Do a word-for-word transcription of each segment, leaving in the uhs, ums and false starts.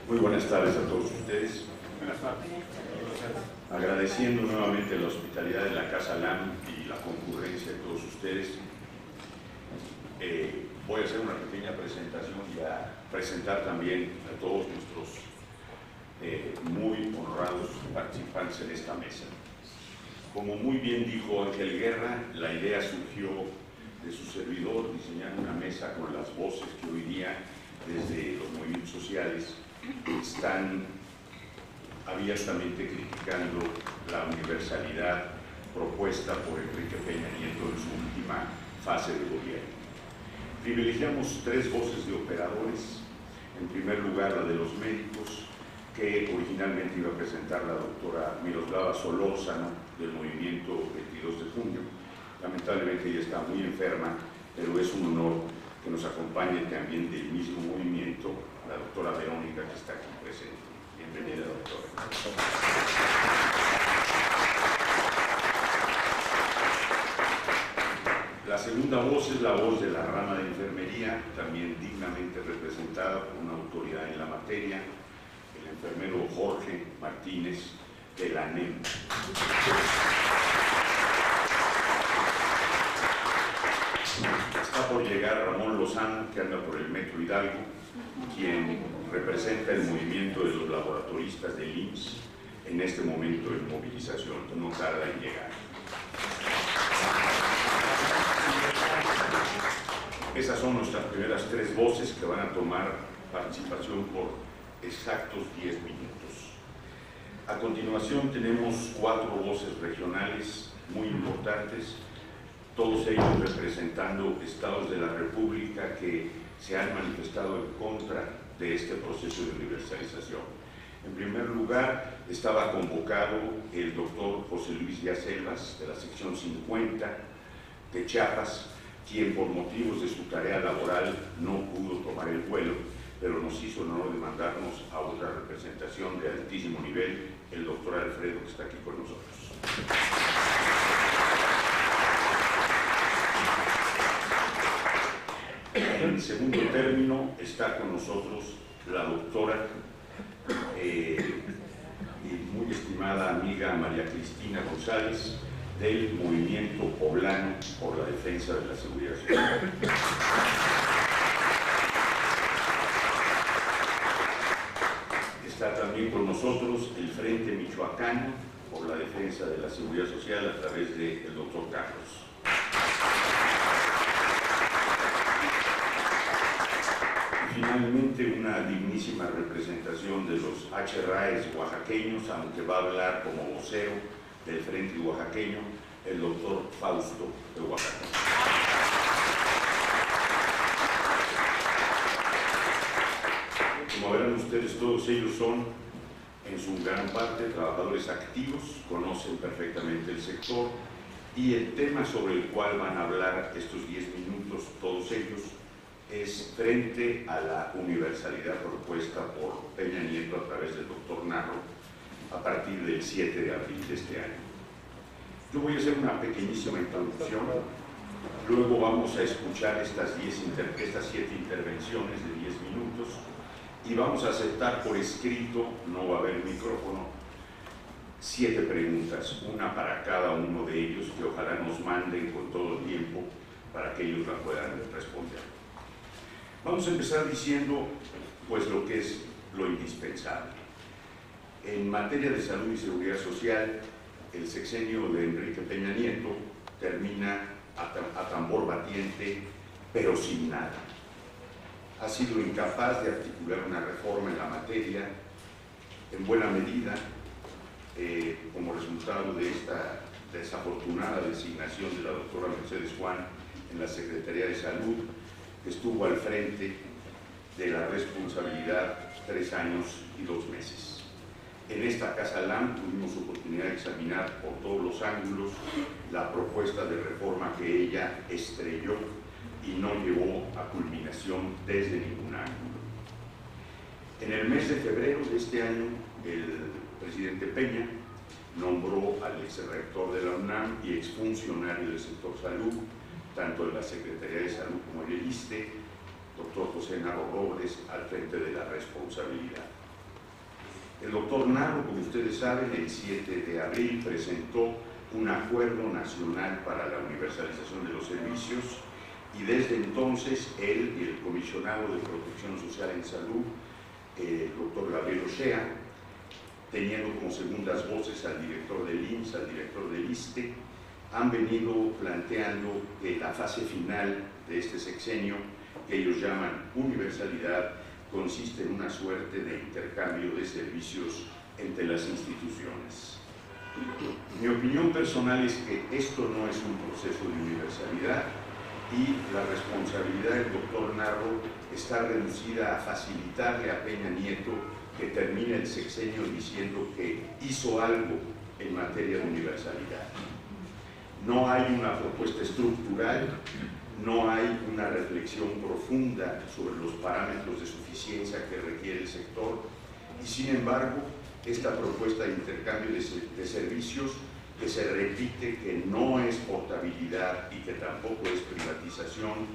Muy buenas tardes a todos ustedes. Buenas tardes. Agradeciendo nuevamente la hospitalidad de la Casa LAM y la concurrencia de todos ustedes, eh, voy a hacer una pequeña presentación y a presentar también a todos nuestros eh, muy honrados participantes en esta mesa. Como muy bien dijo Ángel Guerra, la idea surgió de su servidor, diseñar una mesa con las voces que hoy día, desde los movimientos sociales, están abiertamente criticando la universalidad propuesta por Enrique Peña Nieto en su última fase de gobierno. Privilegiamos tres voces de operadores. En primer lugar, la de los médicos, que originalmente iba a presentar la doctora Miroslava Solórzano del movimiento veintidós de junio. Lamentablemente ella está muy enferma, pero es un honor que nos acompañe también del mismo movimiento la doctora Verónica, que está aquí presente. Bienvenida, doctora. La segunda voz es la voz de la rama de enfermería, también dignamente representada por una autoridad en la materia, el enfermero Jorge Martínez de la N E M. Está por llegar Ramón Lozano, que anda por el Metro Hidalgo, quien representa el movimiento de los laboratoristas del I M S S en este momento de movilización, no tarda en llegar. Esas son nuestras primeras tres voces que van a tomar participación por exactos diez minutos. A continuación tenemos cuatro voces regionales muy importantes, todos ellos representando estados de la República que se han manifestado en contra de este proceso de universalización. En primer lugar, estaba convocado el doctor José Luis Díaz Selvas, de la sección cincuenta de Chiapas, quien por motivos de su tarea laboral no pudo tomar el vuelo, pero nos hizo el honor de mandarnos a otra representación de altísimo nivel, el doctor Alfredo, que está aquí con nosotros. En segundo término está con nosotros la doctora eh, y muy estimada amiga María Cristina González, del Movimiento Poblano por la Defensa de la Seguridad Ciudadana. Está también con nosotros el Frente Michoacano por la Defensa de la Seguridad Social a través del doctor Carlos. Y finalmente, una dignísima representación de los H R A Es oaxaqueños, aunque va a hablar como vocero del Frente Oaxaqueño, el doctor Fausto de Oaxaca. Como verán ustedes, todos ellos son, en su gran parte, trabajadores activos, conocen perfectamente el sector, y el tema sobre el cual van a hablar estos diez minutos, todos ellos, es frente a la universalidad propuesta por Peña Nieto a través del doctor Narro, a partir del siete de abril de este año. Yo voy a hacer una pequeñísima introducción, luego vamos a escuchar estas, diez inter, estas siete intervenciones de diez minutos y vamos a aceptar por escrito, no va a haber micrófono, siete preguntas, una para cada uno de ellos, que ojalá nos manden con todo el tiempo para que ellos la puedan responder. Vamos a empezar diciendo pues lo que es lo indispensable. En materia de salud y seguridad social, el sexenio de Enrique Peña Nieto termina a, a tambor batiente, pero sin nada. Ha sido incapaz de articular una reforma en la materia, en buena medida, eh, como resultado de esta desafortunada designación de la doctora Mercedes Juan en la Secretaría de Salud, que estuvo al frente de la responsabilidad tres años y dos meses. En esta Casa LAM tuvimos oportunidad de examinar por todos los ángulos la propuesta de reforma que ella estrelló y no llevó a culminación desde ningún ángulo. En el mes de febrero de este año, el presidente Peña nombró al exrector de la UNAM y exfuncionario del sector salud, tanto de la Secretaría de Salud como el ISSSTE, doctor José Narro Robles, al frente de la responsabilidad. El doctor Narro, como ustedes saben, el siete de abril presentó un acuerdo nacional para la universalización de los servicios y desde entonces él y el comisionado de Protección Social en Salud, el doctor Gabriel Ochea, teniendo como segundas voces al director del I M S S, al director del ISSSTE, han venido planteando que la fase final de este sexenio, que ellos llaman universalidad, consiste en una suerte de intercambio de servicios entre las instituciones. Mi opinión personal es que esto no es un proceso de universalidad y la responsabilidad del doctor Narro está reducida a facilitarle a Peña Nieto que termine el sexenio diciendo que hizo algo en materia de universalidad. No hay una propuesta estructural, no hay una reflexión profunda sobre los parámetros de suficiencia que requiere el sector y, sin embargo, esta propuesta de intercambio de, de servicios que se repite que no es portabilidad y que tampoco es privatización,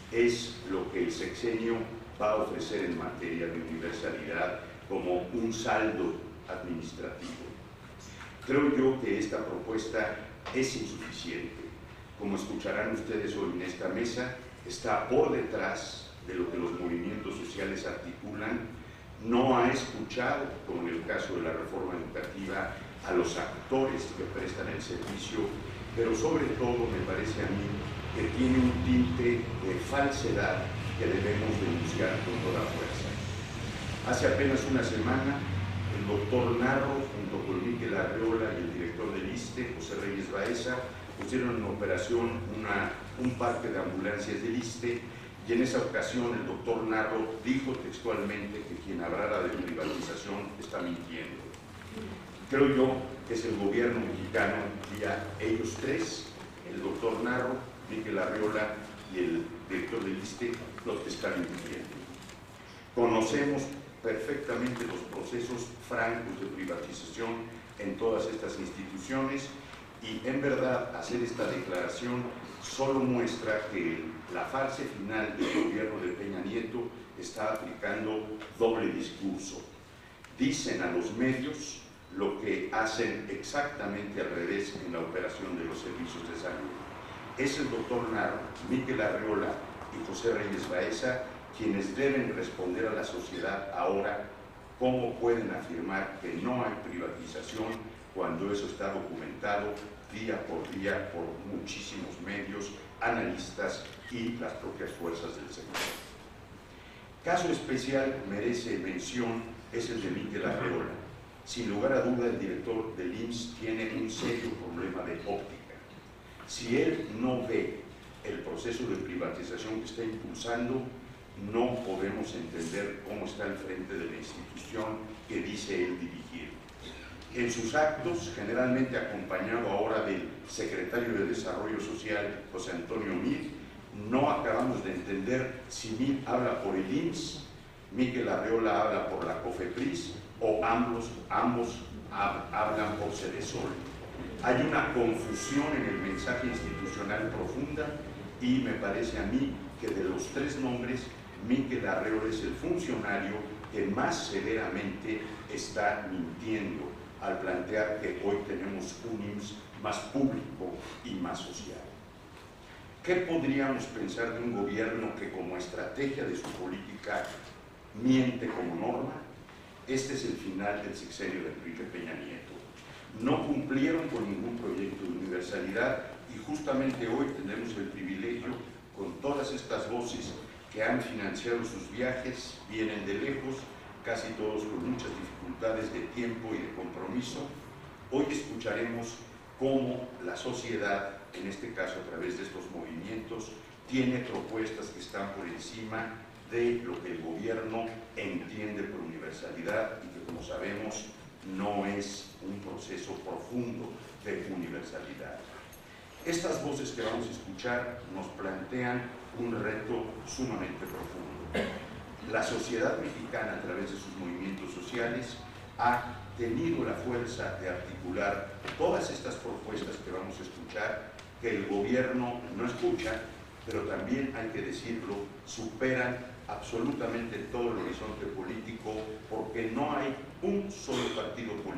es lo que el sexenio va a ofrecer en materia de universalidad como un saldo administrativo. Creo yo que esta propuesta es insuficiente. Como escucharán ustedes hoy en esta mesa, está por detrás de lo que los movimientos sociales articulan, no ha escuchado, como en el caso de la reforma educativa, a los actores que prestan el servicio, pero sobre todo me parece a mí que tiene un tinte de falsedad que debemos denunciar con toda fuerza. Hace apenas una semana, el doctor Narro, junto con Miquel Arreola y el director del ISSSTE, José Reyes Baeza, pusieron en operación una, un parque de ambulancias del ISSSTE y en esa ocasión el doctor Narro dijo textualmente que quien hablara de privatización está mintiendo. Creo yo que es el gobierno mexicano, ya ellos tres, el doctor Narro, Miquel Arreola y el director del ISSSTE, los que están mintiendo. Conocemos perfectamente los procesos francos de privatización en todas estas instituciones y en verdad hacer esta declaración solo muestra que la fase final del gobierno de Peña Nieto está aplicando doble discurso. Dicen a los medios lo que hacen exactamente al revés en la operación de los servicios de salud. Es el doctor Narro, Miquel Arreola y José Reyes Baeza quienes deben responder a la sociedad ahora cómo pueden afirmar que no hay privatización cuando eso está documentado día por día por muchísimos medios, analistas y las propias fuerzas del sector. Caso especial merece mención es el de Miquel Arreola. Sin lugar a duda, el director del I M S S tiene un serio problema de óptica. Si él no ve el proceso de privatización que está impulsando, no podemos entender cómo está al frente de la institución que dice él dirigir. En sus actos, generalmente acompañado ahora del secretario de Desarrollo Social, José Antonio Mir, no acabamos de entender si Mir habla por el I M S S, Miquel Arreola habla por la COFEPRIS o ambos, ambos hablan por Cedesol. Hay una confusión en el mensaje institucional profunda y me parece a mí que de los tres nombres, Miquel Arreola es el funcionario que más severamente está mintiendo al plantear que hoy tenemos un I M S S más público y más social. ¿Qué podríamos pensar de un gobierno que como estrategia de su política miente como norma? Este es el final del sexenio de Enrique Peña Nieto. No cumplieron con ningún proyecto de universalidad y justamente hoy tenemos el privilegio, con todas estas voces que han financiado sus viajes, vienen de lejos, casi todos con muchas dificultades de tiempo y de compromiso. Hoy escucharemos cómo la sociedad, en este caso a través de estos movimientos, tiene propuestas que están por encima de lo que el gobierno entiende por universalidad y que, como sabemos, no es un proceso profundo de universalidad. Estas voces que vamos a escuchar nos plantean un reto sumamente profundo. La sociedad mexicana, a través de sus movimientos sociales, ha tenido la fuerza de articular todas estas propuestas que vamos a escuchar, que el gobierno no escucha, pero también, hay que decirlo, superan absolutamente todo el horizonte político, porque no hay un solo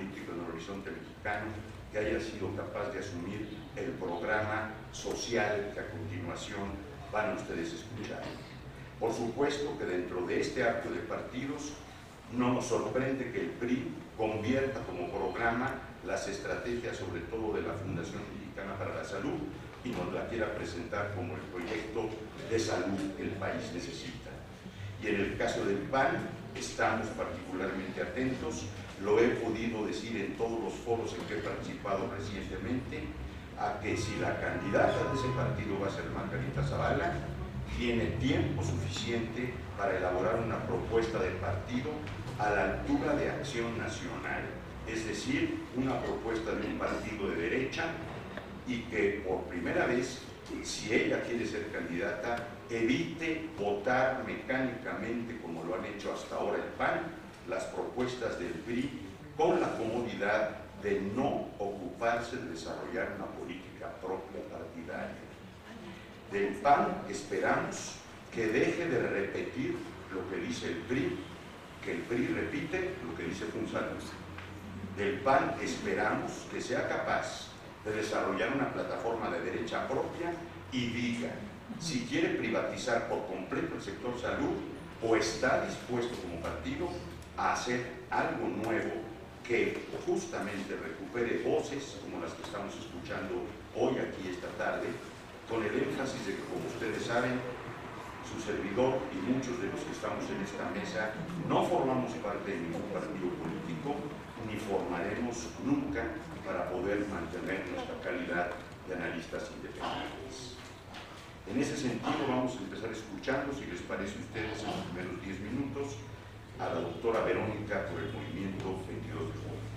político en el horizonte mexicano que haya sido capaz de asumir el programa social que a continuación van ustedes a escuchar. Por supuesto que dentro de este acto de partidos no nos sorprende que el P R I convierta como programa las estrategias, sobre todo de la Fundación Mexicana para la Salud, y nos la quiera presentar como el proyecto de salud que el país necesita. Y en el caso del P A N, estamos particularmente atentos, lo he podido decir en todos los foros en que he participado recientemente, a que si la candidata de ese partido va a ser Margarita Zavala, tiene tiempo suficiente para elaborar una propuesta de partido a la altura de Acción Nacional, es decir, una propuesta de un partido de derecha, y que por primera vez, si ella quiere ser candidata, evite votar mecánicamente, como lo han hecho hasta ahora el P A N, las propuestas del P R I, con la comodidad de no ocuparse de desarrollar una política propia partidaria. Del P A N esperamos que deje de repetir lo que dice el P R I, que el P R I repite lo que dice Funsalud. Del P A N esperamos que sea capaz de desarrollar una plataforma de derecha propia y diga si quiere privatizar por completo el sector salud o está dispuesto como partido a hacer algo nuevo que justamente recupere voces como las que estamos escuchando hoy aquí esta tarde, con el énfasis de que, como ustedes saben, su servidor y muchos de los que estamos en esta mesa no formamos parte de ningún partido político ni formaremos nunca para poder mantener nuestra calidad de analistas independientes. En ese sentido vamos a empezar escuchando, si les parece a ustedes, en los primeros diez minutos, a la doctora Verónica por el movimiento veintidós de julio.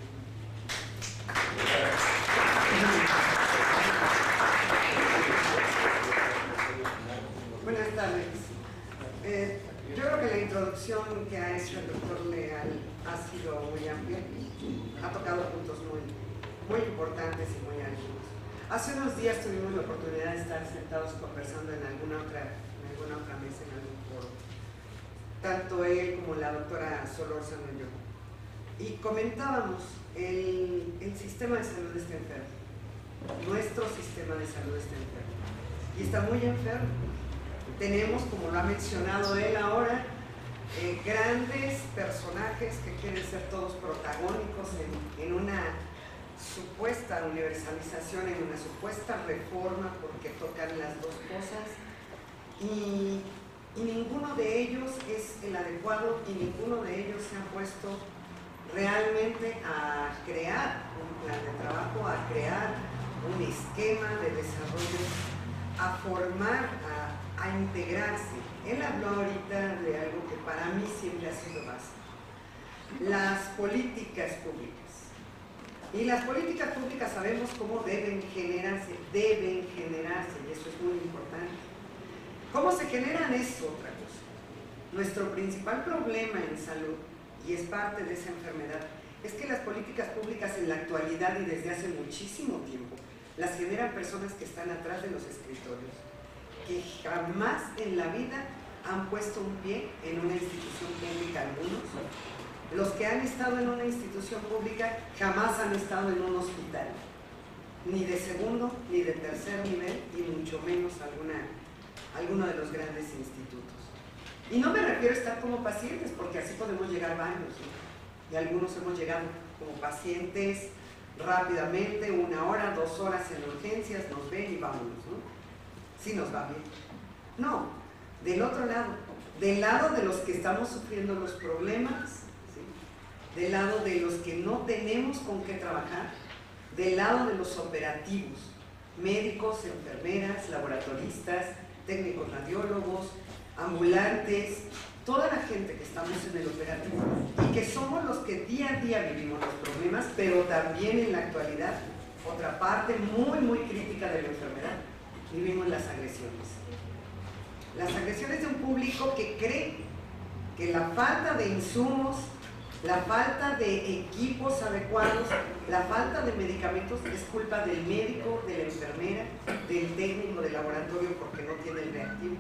Buenas tardes. Eh, yo creo que la introducción que ha hecho el doctor Leal ha sido muy amplia, ha tocado puntos muy, muy importantes y muy álgidos. Hace unos días tuvimos la oportunidad de estar sentados conversando en alguna otra, en alguna otra mesa, en algún foro, tanto él como la doctora Solórzano y yo, y comentábamos el, el sistema de salud está enfermo, nuestro sistema de salud está enfermo, y está muy enfermo. Tenemos, como lo ha mencionado él ahora, eh, grandes personajes que quieren ser todos protagónicos en, en una supuesta universalización, en una supuesta reforma, porque tocan las dos cosas, y, y ninguno de ellos es el adecuado y ninguno de ellos se ha puesto realmente a crear un plan de trabajo, a crear un esquema de desarrollo, a formar, a, a integrarse. Él habló ahorita de algo que para mí siempre ha sido básico: las políticas públicas. Y las políticas públicas sabemos cómo deben generarse, deben generarse, y eso es muy importante. ¿Cómo se generan? Es otra cosa. Nuestro principal problema en salud, y es parte de esa enfermedad, es que las políticas públicas en la actualidad y desde hace muchísimo tiempo las generan personas que están atrás de los escritorios, que jamás en la vida han puesto un pie en una institución pública algunos. Los que han estado en una institución pública jamás han estado en un hospital, ni de segundo ni de tercer nivel, y mucho menos alguna, alguno de los grandes institutos. Y no me refiero a estar como pacientes, porque así podemos llegar varios, ¿no? Y algunos hemos llegado como pacientes rápidamente, una hora, dos horas en urgencias, nos ven y vámonos, ¿no? Sí nos va bien. No, del otro lado, del lado de los que estamos sufriendo los problemas, del lado de los que no tenemos con qué trabajar, del lado de los operativos, médicos, enfermeras, laboratoristas, técnicos radiólogos, ambulantes, toda la gente que estamos en el operativo y que somos los que día a día vivimos los problemas, pero también en la actualidad, otra parte muy muy crítica de la enfermedad, vivimos las agresiones. Las agresiones de un público que cree que la falta de insumos, la falta de equipos adecuados, la falta de medicamentos es culpa del médico, de la enfermera, del técnico de laboratorio porque no tiene el reactivo,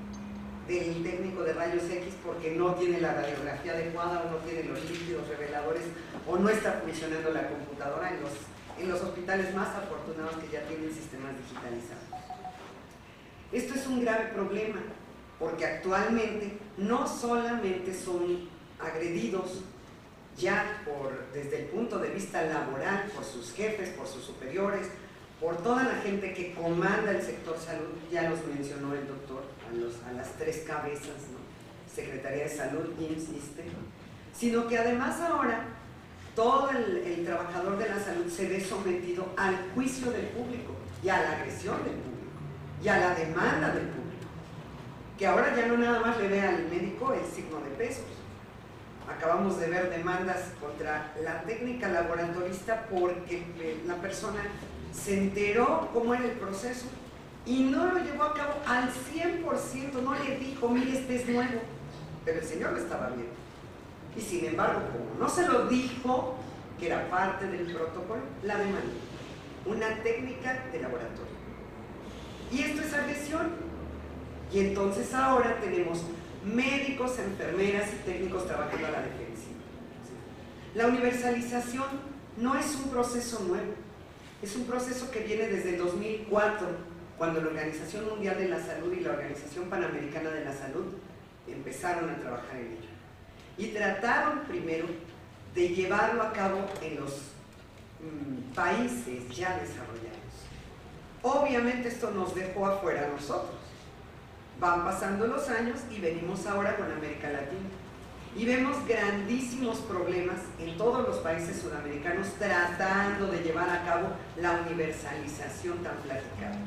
del técnico de rayos X porque no tiene la radiografía adecuada o no tiene los líquidos reveladores o no está funcionando la computadora en los, en los hospitales más afortunados que ya tienen sistemas digitalizados. Esto es un grave problema, porque actualmente no solamente son agredidos ya por, desde el punto de vista laboral, por sus jefes, por sus superiores, por toda la gente que comanda el sector salud, ya los mencionó el doctor, a, los, a las tres cabezas, ¿no? Secretaría de Salud, I M S S, ISSSTE, sino que además ahora todo el, el trabajador de la salud se ve sometido al juicio del público y a la agresión del público y a la demanda del público, que ahora ya no nada más le ve al médico el signo de pesos. Acabamos de ver demandas contra la técnica laboratorista porque la persona se enteró cómo era el proceso y no lo llevó a cabo al cien por ciento, no le dijo, mire, este es nuevo, pero el señor lo estaba viendo. Y sin embargo, como no se lo dijo, que era parte del protocolo, la demandó. Una técnica de laboratorio. Y esto es agresión. Y entonces ahora tenemos médicos, enfermeras y técnicos trabajando a la defensiva. La universalización no es un proceso nuevo, es un proceso que viene desde el dos mil cuatro, cuando la Organización Mundial de la Salud y la Organización Panamericana de la Salud empezaron a trabajar en ello. Y trataron primero de llevarlo a cabo en los mmm, países ya desarrollados. Obviamente esto nos dejó afuera a nosotros. Van pasando los años y venimos ahora con América Latina. Y vemos grandísimos problemas en todos los países sudamericanos tratando de llevar a cabo la universalización tan platicada.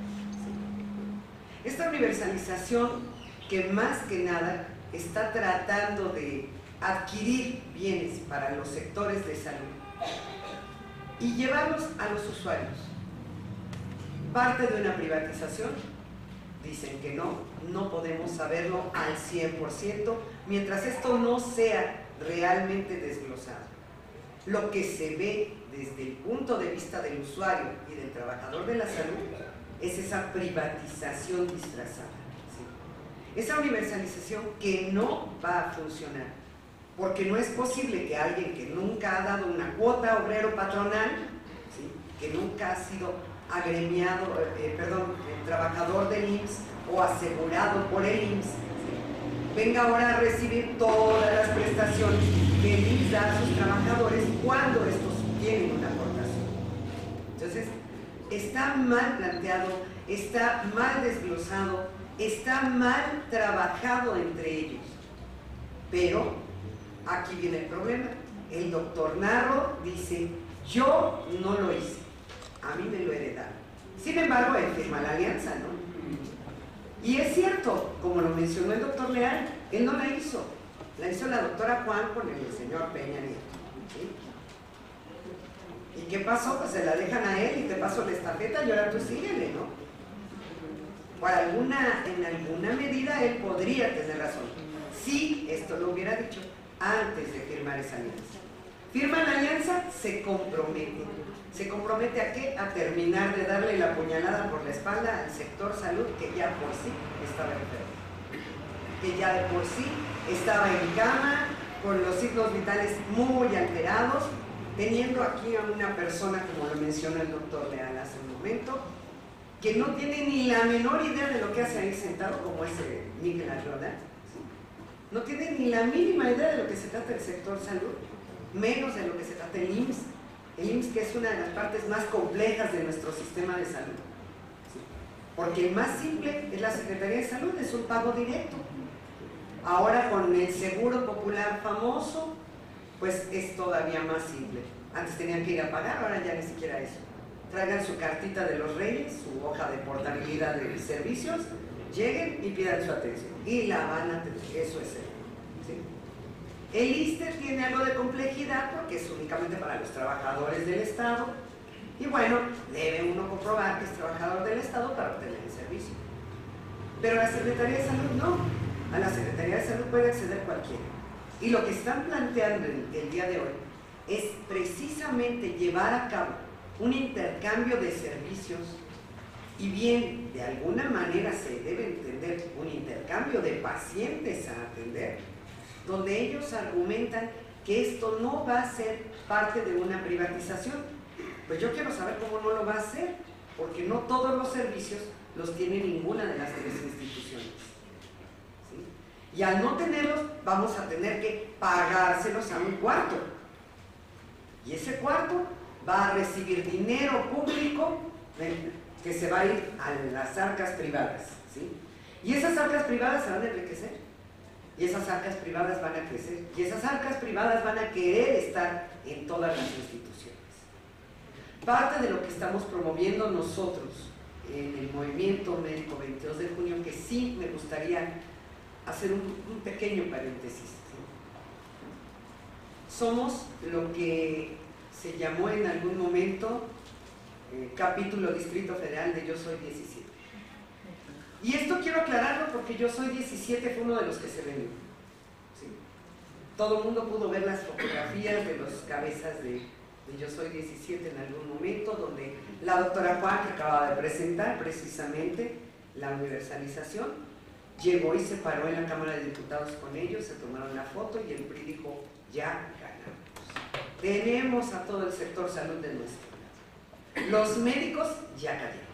¿Sí? Esta universalización que más que nada está tratando de adquirir bienes para los sectores de salud y llevarlos a los usuarios. Parte de una privatización, dicen que no, no podemos saberlo al cien por ciento mientras esto no sea realmente desglosado. Lo que se ve desde el punto de vista del usuario y del trabajador de la salud es esa privatización disfrazada, ¿sí? Esa universalización que no va a funcionar, porque no es posible que alguien que nunca ha dado una cuota obrero-patronal, ¿sí? Que nunca ha sido agremiado, eh, perdón, eh, trabajador del I M S S o asegurado por el I M S S, ¿sí? Venga ahora a recibir todas las prestaciones que el I M S S da a sus trabajadores cuando estos tienen una aportación. Entonces, está mal planteado, está mal desglosado, está mal trabajado entre ellos. Pero aquí viene el problema. El doctor Narro dice, yo no lo hice, a mí me lo heredaron. Sin embargo, él firma la alianza, ¿no? Y es cierto, como lo mencionó el doctor Leal, él no la hizo. La hizo la doctora Juan con el señor Peña Nieto, ¿sí? ¿Y qué pasó? Pues se la dejan a él y te paso la estafeta y ahora tú síguele, ¿no? Por alguna, en alguna medida él podría tener razón. Si esto lo hubiera dicho antes de firmar esa alianza. Firma la alianza, se compromete. ¿Se compromete a qué? A terminar de darle la puñalada por la espalda al sector salud que ya por sí estaba enfermo. Que ya de por sí estaba en cama, con los signos vitales muy alterados, teniendo aquí a una persona, como lo mencionó el doctor Leal hace un momento, que no tiene ni la menor idea de lo que hace ahí sentado, como ese Miguel Arroda, ¿sí? No tiene ni la mínima idea de lo que se trata el sector salud, menos de lo que se trata el I M S S. El I M S S, que es una de las partes más complejas de nuestro sistema de salud, ¿sí? Porque el más simple es la Secretaría de Salud, es un pago directo. Ahora con el Seguro Popular famoso, pues es todavía más simple. Antes tenían que ir a pagar, ahora ya ni siquiera eso. Traigan su cartita de los Reyes, su hoja de portabilidad de servicios, lleguen y pidan su atención. Y la van a tener, eso es él, ¿sí? El ISSSTE tiene algo de complejidad porque es únicamente para los trabajadores del Estado. Y bueno, debe uno comprobar que es trabajador del Estado para obtener el servicio. Pero la Secretaría de Salud no. A la Secretaría de Salud puede acceder cualquiera. Y lo que están planteando el día de hoy es precisamente llevar a cabo un intercambio de servicios, y bien, de alguna manera se debe entender un intercambio de pacientes a atender, donde ellos argumentan que esto no va a ser parte de una privatización. Pues yo quiero saber cómo no lo va a hacer, porque no todos los servicios los tiene ninguna de las tres instituciones. ¿Sí? Y al no tenerlos, vamos a tener que pagárselos a un cuarto. Y ese cuarto va a recibir dinero público que se va a ir a las arcas privadas. ¿Sí? Y esas arcas privadas se van a enriquecer. Y esas arcas privadas van a crecer. Y esas arcas privadas van a querer estar en todas las instituciones. Parte de lo que estamos promoviendo nosotros en el Movimiento Médico veintidós de junio, que sí me gustaría hacer un, un pequeño paréntesis. ¿Sí? Somos lo que se llamó en algún momento eh, capítulo Distrito Federal de Yo Soy diecisiete. Y esto quiero aclararlo porque Yo Soy diecisiete fue uno de los que se vendió. ¿Sí? Todo el mundo pudo ver las fotografías de los cabezas de, de Yo Soy diecisiete en algún momento, donde la doctora Juan, que acaba de presentar precisamente la universalización, llegó y se paró en la Cámara de Diputados con ellos, se tomaron la foto y el P R I dijo: ya ganamos. Tenemos a todo el sector salud de nuestro lado. Los médicos ya cayeron.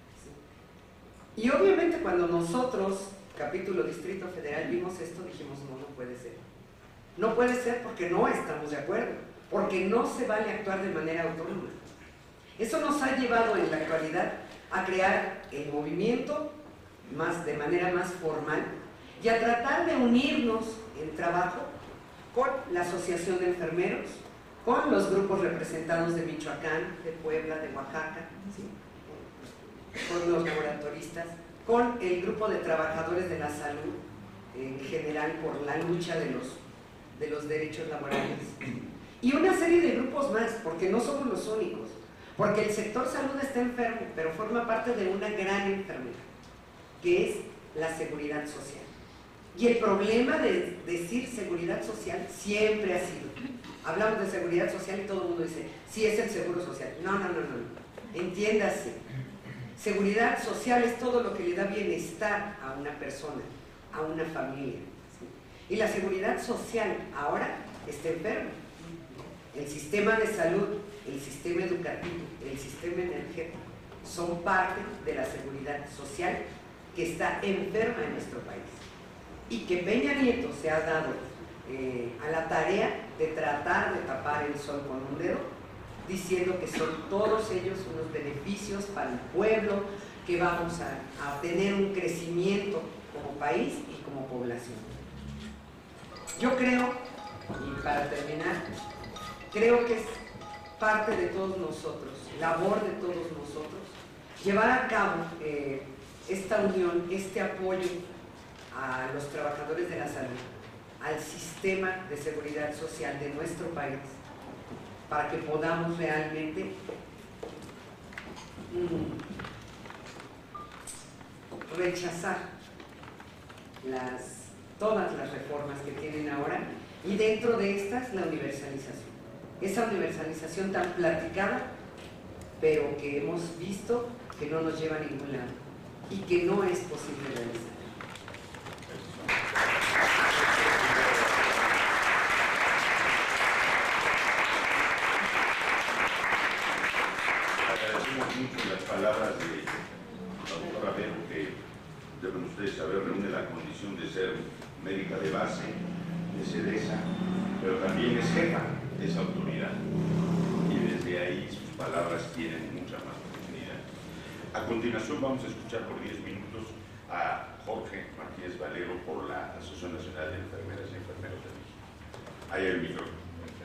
Y obviamente cuando nosotros, capítulo Distrito Federal, vimos esto, dijimos: no, no puede ser. No puede ser porque no estamos de acuerdo, porque no se vale actuar de manera autónoma. Eso nos ha llevado en la actualidad a crear el movimiento más, de manera más formal y a tratar de unirnos en trabajo con la Asociación de Enfermeros, con los grupos representados de Michoacán, de Puebla, de Oaxaca, ¿sí? Con los laboratoristas, con el grupo de trabajadores de la salud en general por la lucha de los, de los derechos laborales y una serie de grupos más, porque no somos los únicos, porque el sector salud está enfermo, pero forma parte de una gran enfermedad que es la seguridad social. Y el problema de decir seguridad social siempre ha sido, hablamos de seguridad social y todo el mundo dice: sí, es el seguro social. No, no, no, no, entiéndase. Seguridad social es todo lo que le da bienestar a una persona, a una familia. ¿Sí? Y la seguridad social ahora está enferma. El sistema de salud, el sistema educativo, el sistema energético son parte de la seguridad social que está enferma en nuestro país. Y que Peña Nieto se ha dado eh, a la tarea de tratar de tapar el sol con un dedo, diciendo que son todos ellos unos beneficios para el pueblo, que vamos a, a tener un crecimiento como país y como población. Yo creo, y para terminar, creo que es parte de todos nosotros, labor de todos nosotros, llevar a cabo eh, esta unión, este apoyo a los trabajadores de la salud, al sistema de seguridad social de nuestro país, para que podamos realmente mm, rechazar las, todas las reformas que tienen ahora, y dentro de estas la universalización. Esa universalización tan platicada, pero que hemos visto que no nos lleva a ningún lado y que no es posible realizar. Mucho las palabras de la doctora Vero, que deben ustedes saber reúne la condición de ser médica de base, de SEDESA, pero también es jefa de esa autoridad, y desde ahí sus palabras tienen mucha más profundidad. A continuación vamos a escuchar por diez minutos a Jorge Martínez Valero por la Asociación Nacional de Enfermeras y Enfermeros de México. Ahí el micrófono.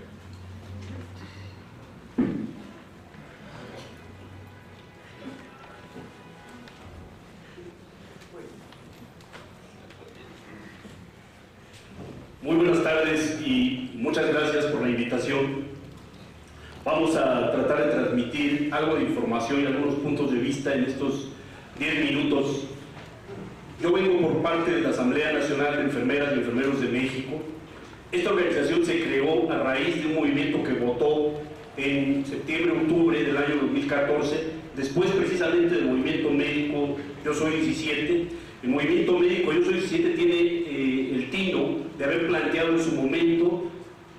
Muy buenas tardes y muchas gracias por la invitación. Vamos a tratar de transmitir algo de información y algunos puntos de vista en estos diez minutos. Yo vengo por parte de la Asamblea Nacional de Enfermeras y Enfermeros de México. Esta organización se creó a raíz de un movimiento que votó en septiembre-octubre del año dos mil catorce, después precisamente del movimiento médico Yo Soy diecisiete. El movimiento médico Yo Soy diecisiete tiene eh, el tino de haber planteado en su momento la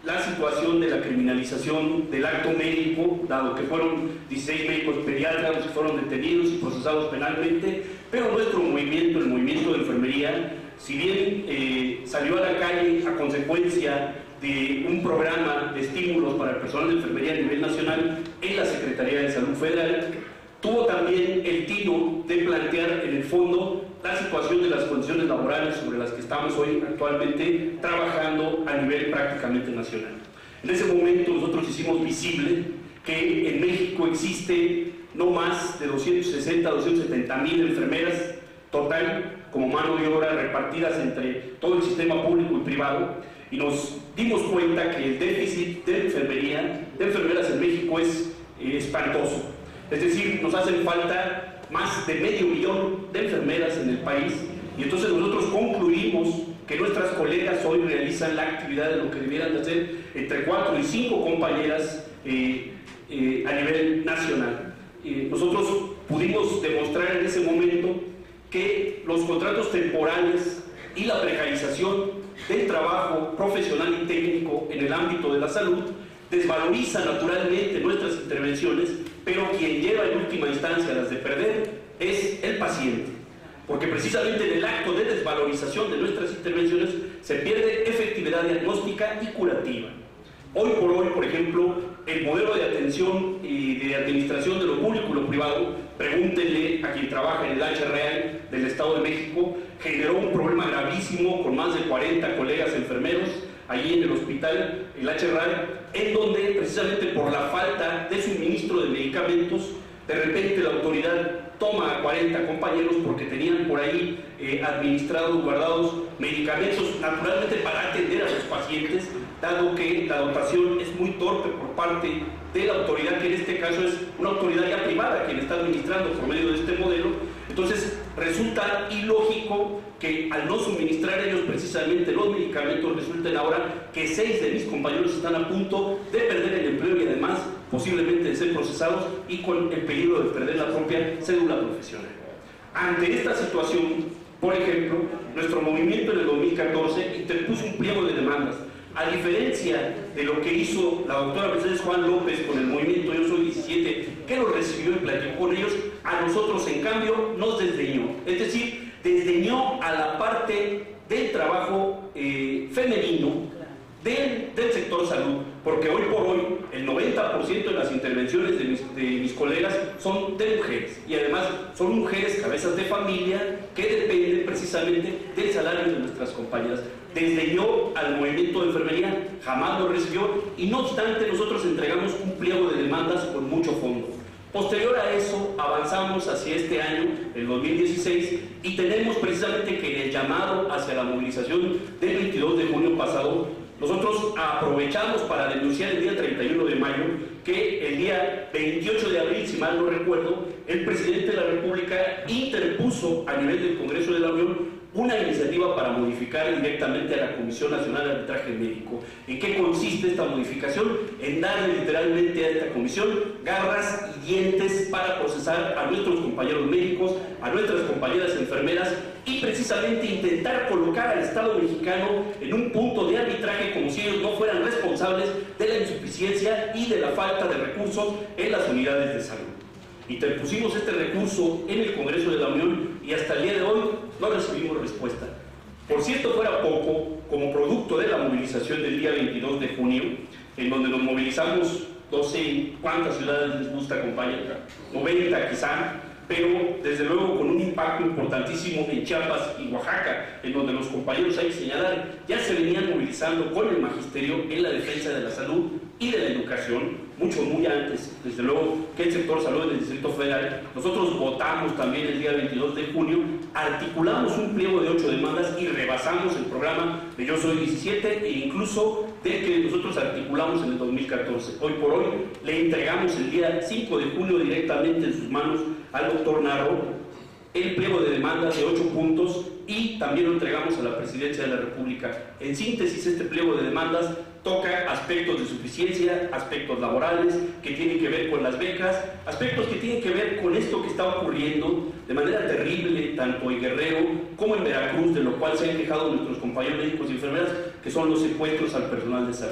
la situación de la criminalización del acto médico, dado que fueron dieciséis médicos pediatras los que fueron detenidos y procesados penalmente, pero nuestro movimiento, el movimiento de enfermería, si bien eh, salió a la calle a consecuencia de un programa de estímulos para el personal de enfermería a nivel nacional en la Secretaría de Salud Federal, tuvo también el tino de plantear en el fondo la situación de las condiciones laborales sobre las que estamos hoy actualmente trabajando a nivel prácticamente nacional. En ese momento nosotros hicimos visible que en México existe no más de doscientos sesenta a doscientos setenta mil enfermeras total como mano de obra repartidas entre todo el sistema público y privado, y nos dimos cuenta que el déficit de enfermería, de enfermeras en México es eh, espantoso. Es decir, nos hacen falta más de medio millón de enfermeras en el país, y entonces nosotros concluimos que nuestras colegas hoy realizan la actividad de lo que debieran de hacer entre cuatro y cinco compañeras eh, eh, a nivel nacional. Eh, nosotros pudimos demostrar en ese momento que los contratos temporales y la precarización del trabajo profesional y técnico en el ámbito de la salud desvaloriza naturalmente nuestras intervenciones, pero quien lleva en última instancia las de perder es el paciente, porque precisamente en el acto de desvalorización de nuestras intervenciones se pierde efectividad diagnóstica y curativa. Hoy por hoy, por ejemplo, el modelo de atención y de administración de lo público y lo privado, pregúntenle a quien trabaja en el H R A del Estado de México, generó un problema gravísimo con más de cuarenta colegas enfermeros allí en el hospital, el H R A, en donde precisamente por la falta de suministro de medicamentos, de repente la autoridad toma a cuarenta compañeros porque tenían por ahí eh, administrados, guardados medicamentos, naturalmente para atender a los pacientes, dado que la dotación es muy torpe por parte de la autoridad, que en este caso es una autoridad ya privada quien está administrando por medio de este modelo. Entonces resulta ilógico que al no suministrar ellos precisamente los medicamentos, resulten ahora que seis de mis compañeros están a punto de perder el empleo y además posiblemente de ser procesados y con el peligro de perder la propia cédula profesional. Ante esta situación, por ejemplo, nuestro movimiento en el dos mil catorce interpuso un pliego de demandas. A diferencia de lo que hizo la doctora Mercedes Juan López con el movimiento Yo Soy diecisiete, que lo recibió y platicó con ellos, a nosotros en cambio nos desdeñó. Es decir, desdeñó a la parte del trabajo eh, femenino del, del sector salud, porque hoy por hoy el noventa por ciento de las intervenciones de mis, de mis colegas son de mujeres, y además son mujeres cabezas de familia que dependen precisamente del salario de nuestras compañeras. Desdeñó al movimiento de enfermería, jamás lo recibió, y no obstante nosotros entregamos un pliego de demandas con mucho fondo. Posterior a eso avanzamos hacia este año, el dos mil dieciséis, y tenemos precisamente que en el llamado hacia la movilización del veintidós de junio pasado, nosotros aprovechamos para denunciar el día treinta y uno de mayo que el día veintiocho de abril, si mal no recuerdo, el presidente de la República interpuso a nivel del Congreso de la Unión una iniciativa para modificar directamente a la Comisión Nacional de Arbitraje Médico. ¿En qué consiste esta modificación? En darle literalmente a esta comisión garras y dientes para procesar a nuestros compañeros médicos, a nuestras compañeras enfermeras, y precisamente intentar colocar al Estado mexicano en un punto de arbitraje como si ellos no fueran responsables de la insuficiencia y de la falta de recursos en las unidades de salud. Interpusimos este recurso en el Congreso de la Unión y hasta el día de hoy no recibimos respuesta. Por cierto, fuera poco, como producto de la movilización del día veintidós de junio, en donde nos movilizamos, no sé cuántas ciudades les gusta, compañera, noventa quizá, pero desde luego con un impacto importantísimo en Chiapas y Oaxaca, en donde los compañeros, hay que señalar, ya se venían movilizando con el magisterio en la defensa de la salud y de la educación, mucho muy antes, desde luego, que el sector salud en el Distrito Federal. Nosotros votamos también el día veintidós de junio, articulamos un pliego de ocho demandas y rebasamos el programa de Yo Soy diecisiete e incluso del que nosotros articulamos en el dos mil catorce. Hoy por hoy le entregamos el día cinco de junio directamente en sus manos al doctor Narro el pliego de demandas de ocho puntos y también lo entregamos a la Presidencia de la República. En síntesis, este pliego de demandas toca aspectos de suficiencia, aspectos laborales que tienen que ver con las becas, aspectos que tienen que ver con esto que está ocurriendo de manera terrible tanto en Guerrero como en Veracruz, de lo cual se han quejado nuestros compañeros médicos y enfermeras, que son los secuestros al personal de salud.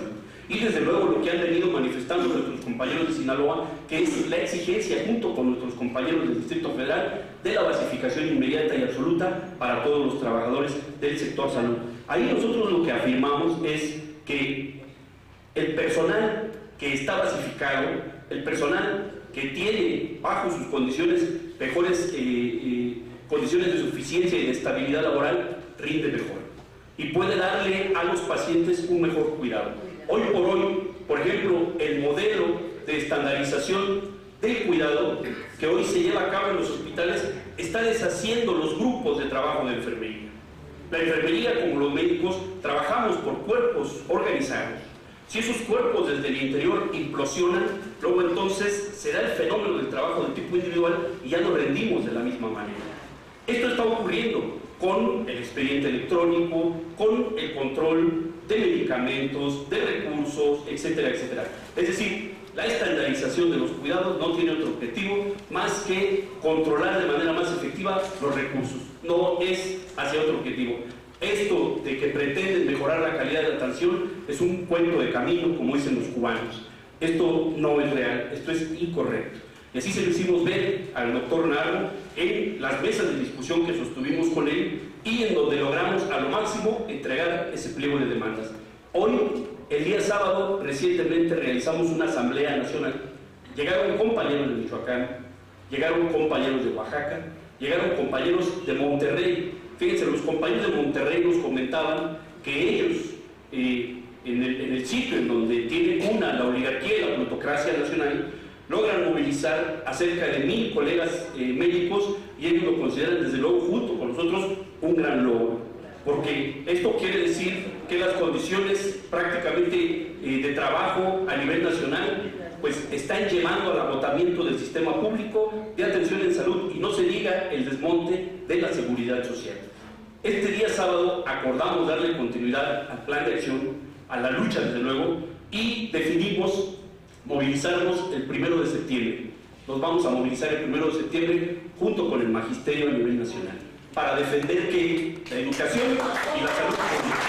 y desde luego lo que han venido manifestando nuestros compañeros de Sinaloa, que es la exigencia junto con nuestros compañeros del Distrito Federal de la basificación inmediata y absoluta para todos los trabajadores del sector salud. Ahí nosotros lo que afirmamos es que el personal que está basificado, el personal que tiene bajo sus condiciones mejores eh, eh, condiciones de suficiencia y de estabilidad laboral, rinde mejor y puede darle a los pacientes un mejor cuidado. Hoy por hoy, por ejemplo, el modelo de estandarización del cuidado que hoy se lleva a cabo en los hospitales está deshaciendo los grupos de trabajo de enfermería. La enfermería, como los médicos, trabajamos por cuerpos organizados. Si esos cuerpos desde el interior implosionan, luego entonces se da el fenómeno del trabajo de tipo individual y ya no rendimos de la misma manera. Esto está ocurriendo con el expediente electrónico, con el control de medicamentos, de recursos, etcétera, etcétera. Es decir, la estandarización de los cuidados no tiene otro objetivo más que controlar de manera más efectiva los recursos. No es hacia otro objetivo. Esto de que pretenden mejorar la calidad de la atención es un cuento de camino, como dicen los cubanos. Esto no es real, esto es incorrecto. Y así se lo hicimos ver al doctor Narro en las mesas de discusión que sostuvimos con él y en donde logramos a lo máximo entregar ese pliego de demandas. Hoy, el día sábado, recientemente realizamos una asamblea nacional. Llegaron compañeros de Michoacán, llegaron compañeros de Oaxaca, llegaron compañeros de Monterrey. Fíjense, los compañeros de Monterrey nos comentaban que ellos, eh, en, el, en el sitio en donde tienen una, la oligarquía y la plutocracia nacional, logran movilizar a cerca de mil colegas eh, médicos y ellos lo consideran desde luego junto con nosotros un gran logro, porque esto quiere decir que las condiciones prácticamente eh, de trabajo a nivel nacional pues están llevando al agotamiento del sistema público de atención en salud y no se diga el desmonte de la seguridad social. Este día sábado acordamos darle continuidad al plan de acción, a la lucha desde luego, y definimos movilizarnos el primero de septiembre. Nos vamos a movilizar el primero de septiembre junto con el magisterio a nivel nacional para defender que la educación y la salud pública.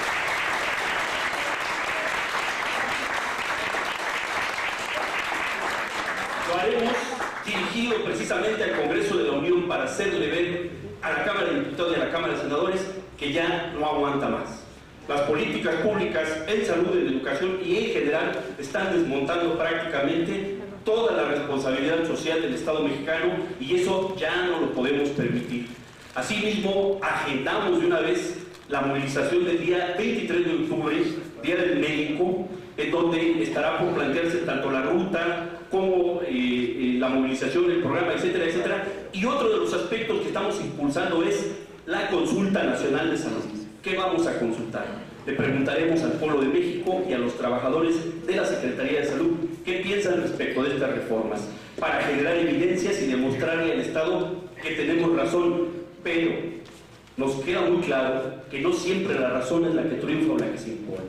Lo haremos dirigido precisamente al Congreso de la Unión para hacerle ver a la Cámara de Diputados y a la Cámara de Senadores que ya no aguanta más. Las políticas públicas en salud, en educación y en general están desmontando prácticamente toda la responsabilidad social del Estado mexicano y eso ya no lo podemos permitir. Asimismo, agendamos de una vez la movilización del día veintitrés de octubre, Día del Médico, en donde estará por plantearse tanto la ruta como eh, eh, la movilización del programa, etcétera, etcétera. Y otro de los aspectos que estamos impulsando es la Consulta Nacional de Salud. ¿Qué vamos a consultar? Le preguntaremos al pueblo de México y a los trabajadores de la Secretaría de Salud qué piensan respecto de estas reformas, para generar evidencias y demostrarle al Estado que tenemos razón, pero nos queda muy claro que no siempre la razón es la que triunfa o la que se impone.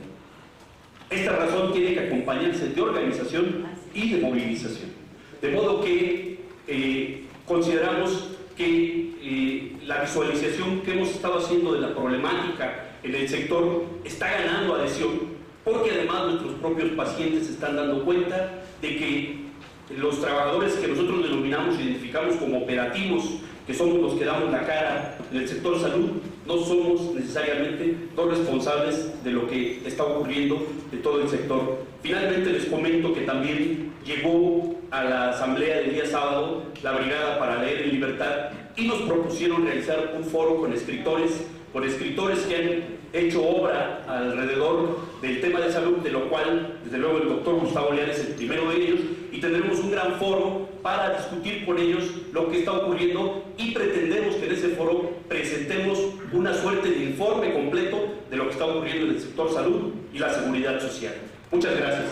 Esta razón tiene que acompañarse de organización y de movilización. De modo que eh, consideramos que eh, la visualización que hemos estado haciendo de la problemática en el sector está ganando adhesión, porque además nuestros propios pacientes se están dando cuenta de que los trabajadores que nosotros denominamos, identificamos como operativos, que somos los que damos la cara en el sector salud, no somos necesariamente los responsables de lo que está ocurriendo de todo el sector. Finalmente les comento que también llegó a la asamblea del día sábado la Brigada para Leer en Libertad y nos propusieron realizar un foro con escritores, con escritores que han hecho obra alrededor del tema de salud, de lo cual desde luego el doctor Gustavo Leal es el primero de ellos, y tendremos un gran foro para discutir con ellos lo que está ocurriendo y pretendemos que en ese foro presentemos una suerte de informe completo de lo que está ocurriendo en el sector salud y la seguridad social. Muchas gracias.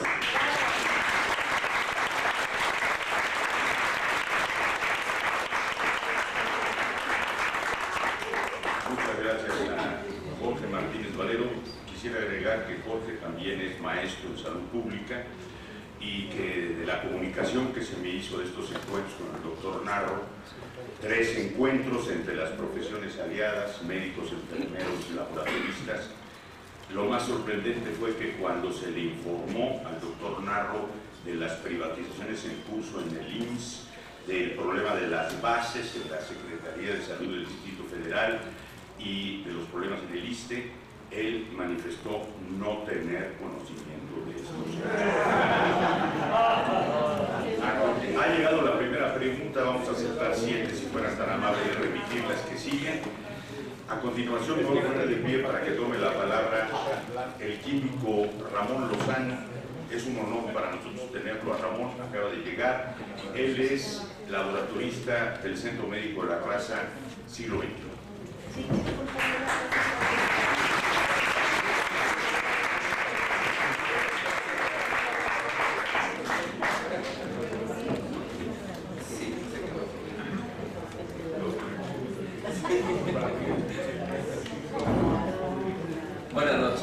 Muchas gracias a Jorge Martínez Valero. Quisiera agregar que Jorge también es maestro en salud pública y que de la comunicación que se me hizo de estos encuentros con el doctor Narro, tres encuentros entre las profesiones aliadas, médicos, enfermeros y laboratoristas, Lo más sorprendente fue que cuando se le informó al doctor Narro de las privatizaciones en curso en el I M S S, del problema de las bases en la Secretaría de Salud del Distrito Federal y de los problemas en el ISSSTE, él manifestó no tener conocimiento de esto. Ha llegado la primera pregunta, vamos a aceptar siete, si fueran tan amables de remitir las que siguen. A continuación, me voy a poner de pie para que tome la palabra el químico Ramón Lozano. Es un honor para nosotros tenerlo a Ramón, acaba de llegar. Él es laboratorista del Centro Médico de la Raza Siglo veintiuno. Buenas noches.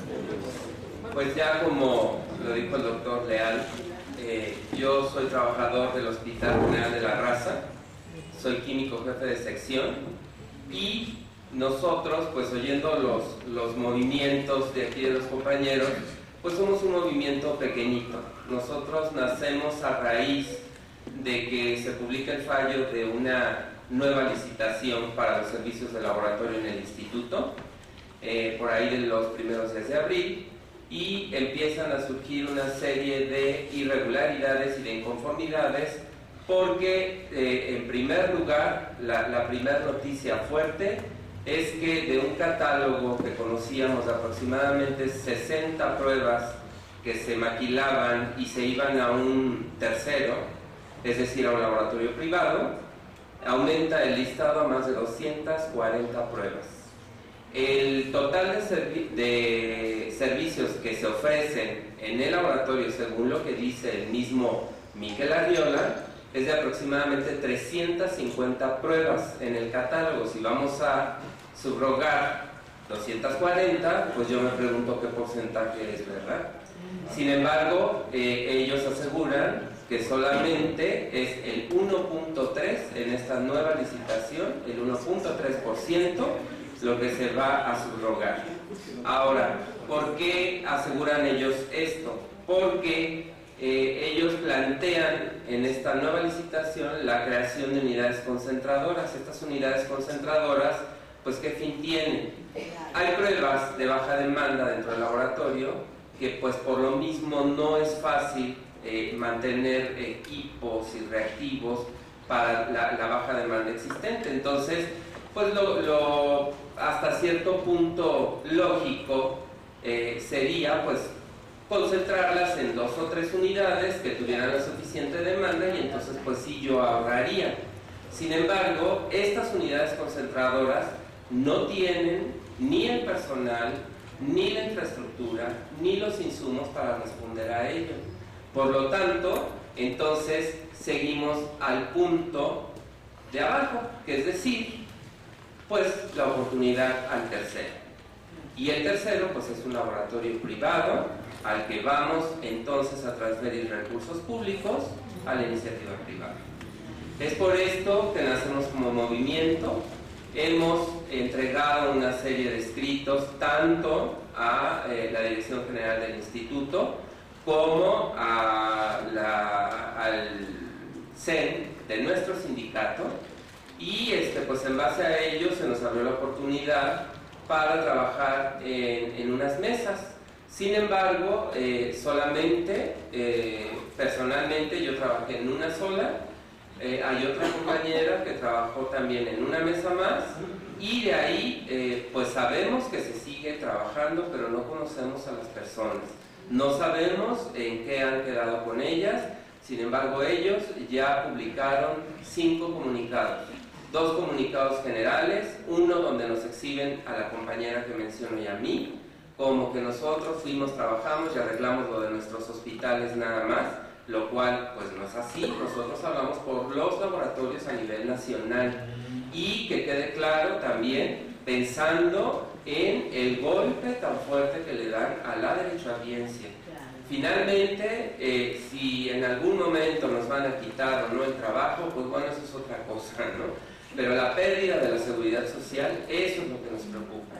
Pues ya como lo dijo el doctor Leal, eh, yo soy trabajador del Hospital General de la Raza, soy químico jefe de sección y nosotros, pues oyendo los, los movimientos de aquí de los compañeros, pues somos un movimiento pequeñito. Nosotros nacemos a raíz de que se publica el fallo de una nueva licitación para los servicios de laboratorio en el instituto, eh, por ahí de los primeros días de abril, y empiezan a surgir una serie de irregularidades y de inconformidades porque, eh, en primer lugar, la, la primera noticia fuerte es que de un catálogo que conocíamos de aproximadamente sesenta pruebas que se maquilaban y se iban a un tercero, es decir, a un laboratorio privado, aumenta el listado a más de doscientas cuarenta pruebas. El total de, servi de servicios que se ofrecen en el laboratorio, según lo que dice el mismo Miquel Arriola, es de aproximadamente trescientas cincuenta pruebas en el catálogo. Si vamos a subrogar doscientas cuarenta, pues yo me pregunto qué porcentaje es, ¿verdad? Sin embargo, eh, ellos aseguran que solamente es el uno punto tres en esta nueva licitación, el uno punto tres por ciento lo que se va a subrogar. Ahora, ¿por qué aseguran ellos esto? Porque eh, ellos plantean en esta nueva licitación la creación de unidades concentradoras. Estas unidades concentradoras, pues, ¿qué fin tienen? Hay pruebas de baja demanda dentro del laboratorio que, pues, por lo mismo no es fácil eh, mantener equipos y reactivos para la, la baja demanda existente. Entonces, pues lo, lo hasta cierto punto lógico eh, sería, pues, concentrarlas en dos o tres unidades que tuvieran la suficiente demanda y entonces, pues, sí, yo ahorraría. Sin embargo, estas unidades concentradoras no tienen ni el personal, ni la infraestructura, ni los insumos para responder a ello. Por lo tanto, entonces seguimos al punto de abajo, que es decir, pues la oportunidad al tercero. Y el tercero, pues, es un laboratorio privado al que vamos entonces a transferir recursos públicos a la iniciativa privada. Es por esto que nacemos como movimiento. Hemos entregado una serie de escritos tanto a eh, la Dirección General del Instituto como a la, al C E N de nuestro sindicato, y este, pues en base a ello se nos abrió la oportunidad para trabajar en, en unas mesas. Sin embargo, eh, solamente, eh, personalmente yo trabajé en una sola, eh, hay otra compañera que trabajó también en una mesa más, y de ahí eh, pues sabemos que se sigue trabajando, pero no conocemos a las personas, no sabemos en qué han quedado con ellas. Sin embargo, ellos ya publicaron cinco comunicados, dos comunicados generales, uno donde nos exhiben a la compañera que menciono y a mí, como que nosotros fuimos, trabajamos y arreglamos lo de nuestros hospitales nada más, lo cual pues no es así. Nosotros hablamos por los laboratorios a nivel nacional, y que quede claro también pensando en el golpe tan fuerte que le dan a la derechohabiencia. Finalmente, eh, si en algún momento nos van a quitar o no el trabajo, pues bueno, eso es otra cosa, ¿no? Pero la pérdida de la seguridad social, eso es lo que nos preocupa.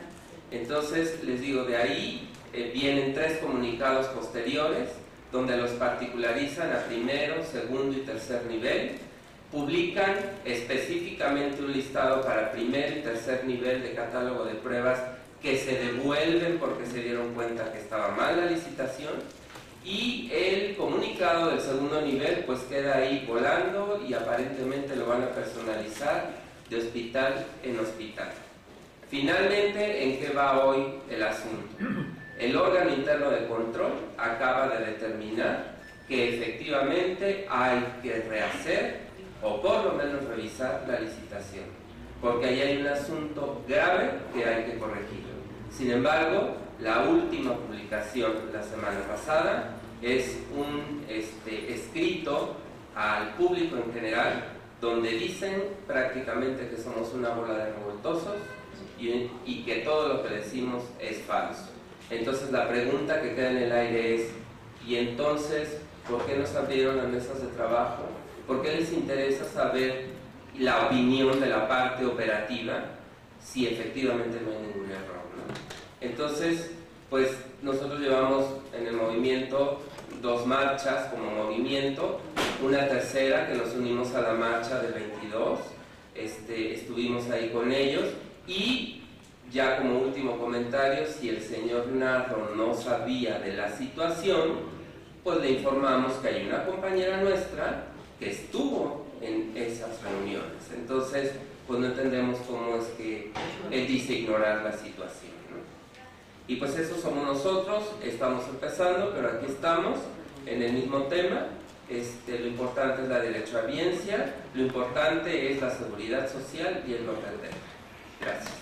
Entonces, les digo, de ahí eh, vienen tres comunicados posteriores, donde los particularizan a primero, segundo y tercer nivel, publican específicamente un listado para primer y tercer nivel de catálogo de pruebas que se devuelven porque se dieron cuenta que estaba mal la licitación, y el comunicado del segundo nivel pues queda ahí volando y aparentemente lo van a personalizar de hospital en hospital. Finalmente, ¿en qué va hoy el asunto? El órgano interno de control acaba de determinar que efectivamente hay que rehacer o por lo menos revisar la licitación, porque ahí hay un asunto grave que hay que corregir. Sin embargo, la última publicación la semana pasada es un este, escrito al público en general, donde dicen prácticamente que somos una bola de revoltosos y, y que todo lo que decimos es falso. Entonces la pregunta que queda en el aire es, ¿y entonces por qué nos abrieron las mesas de trabajo? ¿Por qué les interesa saber la opinión de la parte operativa si efectivamente no hay ningún error, ¿no? Entonces, pues nosotros llevamos en el movimiento dos marchas como movimiento, una tercera que nos unimos a la marcha del veintidós, este, estuvimos ahí con ellos, y ya como último comentario, si el señor Narro no sabía de la situación, pues le informamos que hay una compañera nuestra que estuvo en esas reuniones. Entonces, pues no entendemos cómo es que él dice ignorar la situación, ¿no? Y pues eso somos nosotros, estamos empezando, pero aquí estamos en el mismo tema. Este, lo importante es la derechohabiencia, lo importante es la seguridad social y el no perder. Gracias.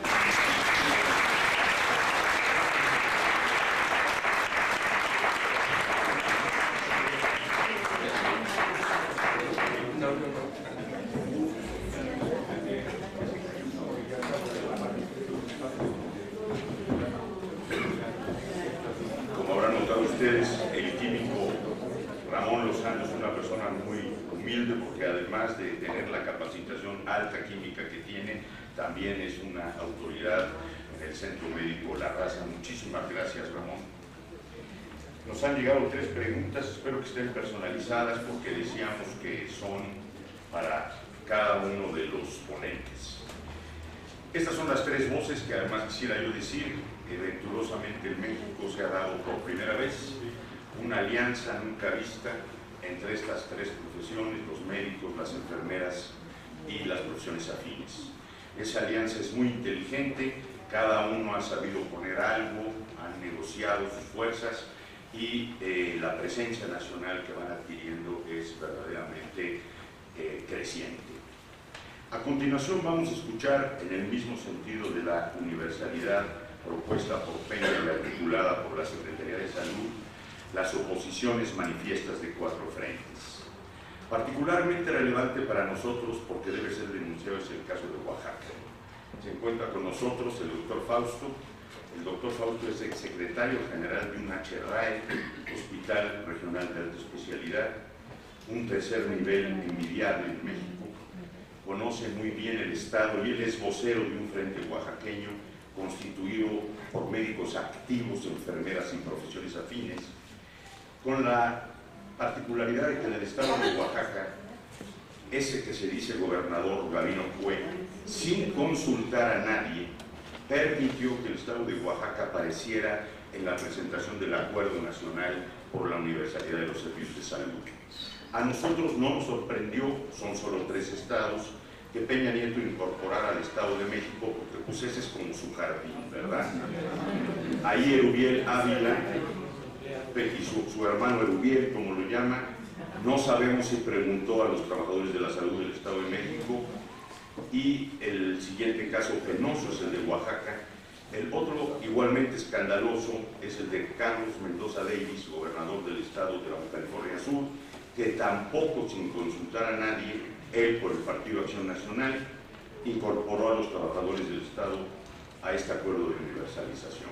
No, no, no. Como habrán notado ustedes, el químico Ramón Lozano es una persona muy humilde, porque además de tener la capacitación alta química que tiene, también es una autoridad en el Centro Médico La Raza. Muchísimas gracias, Ramón. Nos han llegado tres preguntas, espero que estén personalizadas, porque decíamos que son para cada uno de los ponentes. Estas son las tres voces que además quisiera yo decir que venturosamente en México se ha dado por primera vez una alianza nunca vista entre estas tres profesiones, los médicos, las enfermeras y las profesiones afines. Esa alianza es muy inteligente, cada uno ha sabido poner algo, han negociado sus fuerzas, y eh, la presencia nacional que van adquiriendo es verdaderamente eh, creciente. A continuación vamos a escuchar, en el mismo sentido de la universalidad propuesta por Peña y articulada por la Secretaría de Salud, las oposiciones manifiestas de cuatro frentes. Particularmente relevante para nosotros, porque debe ser denunciado, es el caso de Oaxaca. Se encuentra con nosotros el doctor Fausto. El doctor Fausto es exsecretario general de un H R A E, Hospital Regional de Alta Especialidad, un tercer nivel envidiable en México. Conoce muy bien el Estado y él es vocero de un frente oaxaqueño constituido por médicos activos, enfermeras y profesiones afines, con la particularidad de que en el Estado de Oaxaca, ese que se dice gobernador Gabino Cue, sin consultar a nadie, permitió que el Estado de Oaxaca apareciera en la presentación del Acuerdo Nacional por la Universalidad de los Servicios de Salud. A nosotros no nos sorprendió, son solo tres estados, que Peña Nieto incorporara al Estado de México, porque pues ese es como su jardín, ¿verdad? Ahí Erubiel Ávila y su, su hermano Erubiel, como lo llama, no sabemos si preguntó a los trabajadores de la salud del Estado de México. Y el siguiente caso penoso es el de Oaxaca. El otro, igualmente escandaloso, es el de Carlos Mendoza Davis, gobernador del estado de Baja California Sur, que tampoco, sin consultar a nadie, él por el Partido Acción Nacional, incorporó a los trabajadores del estado a este acuerdo de universalización.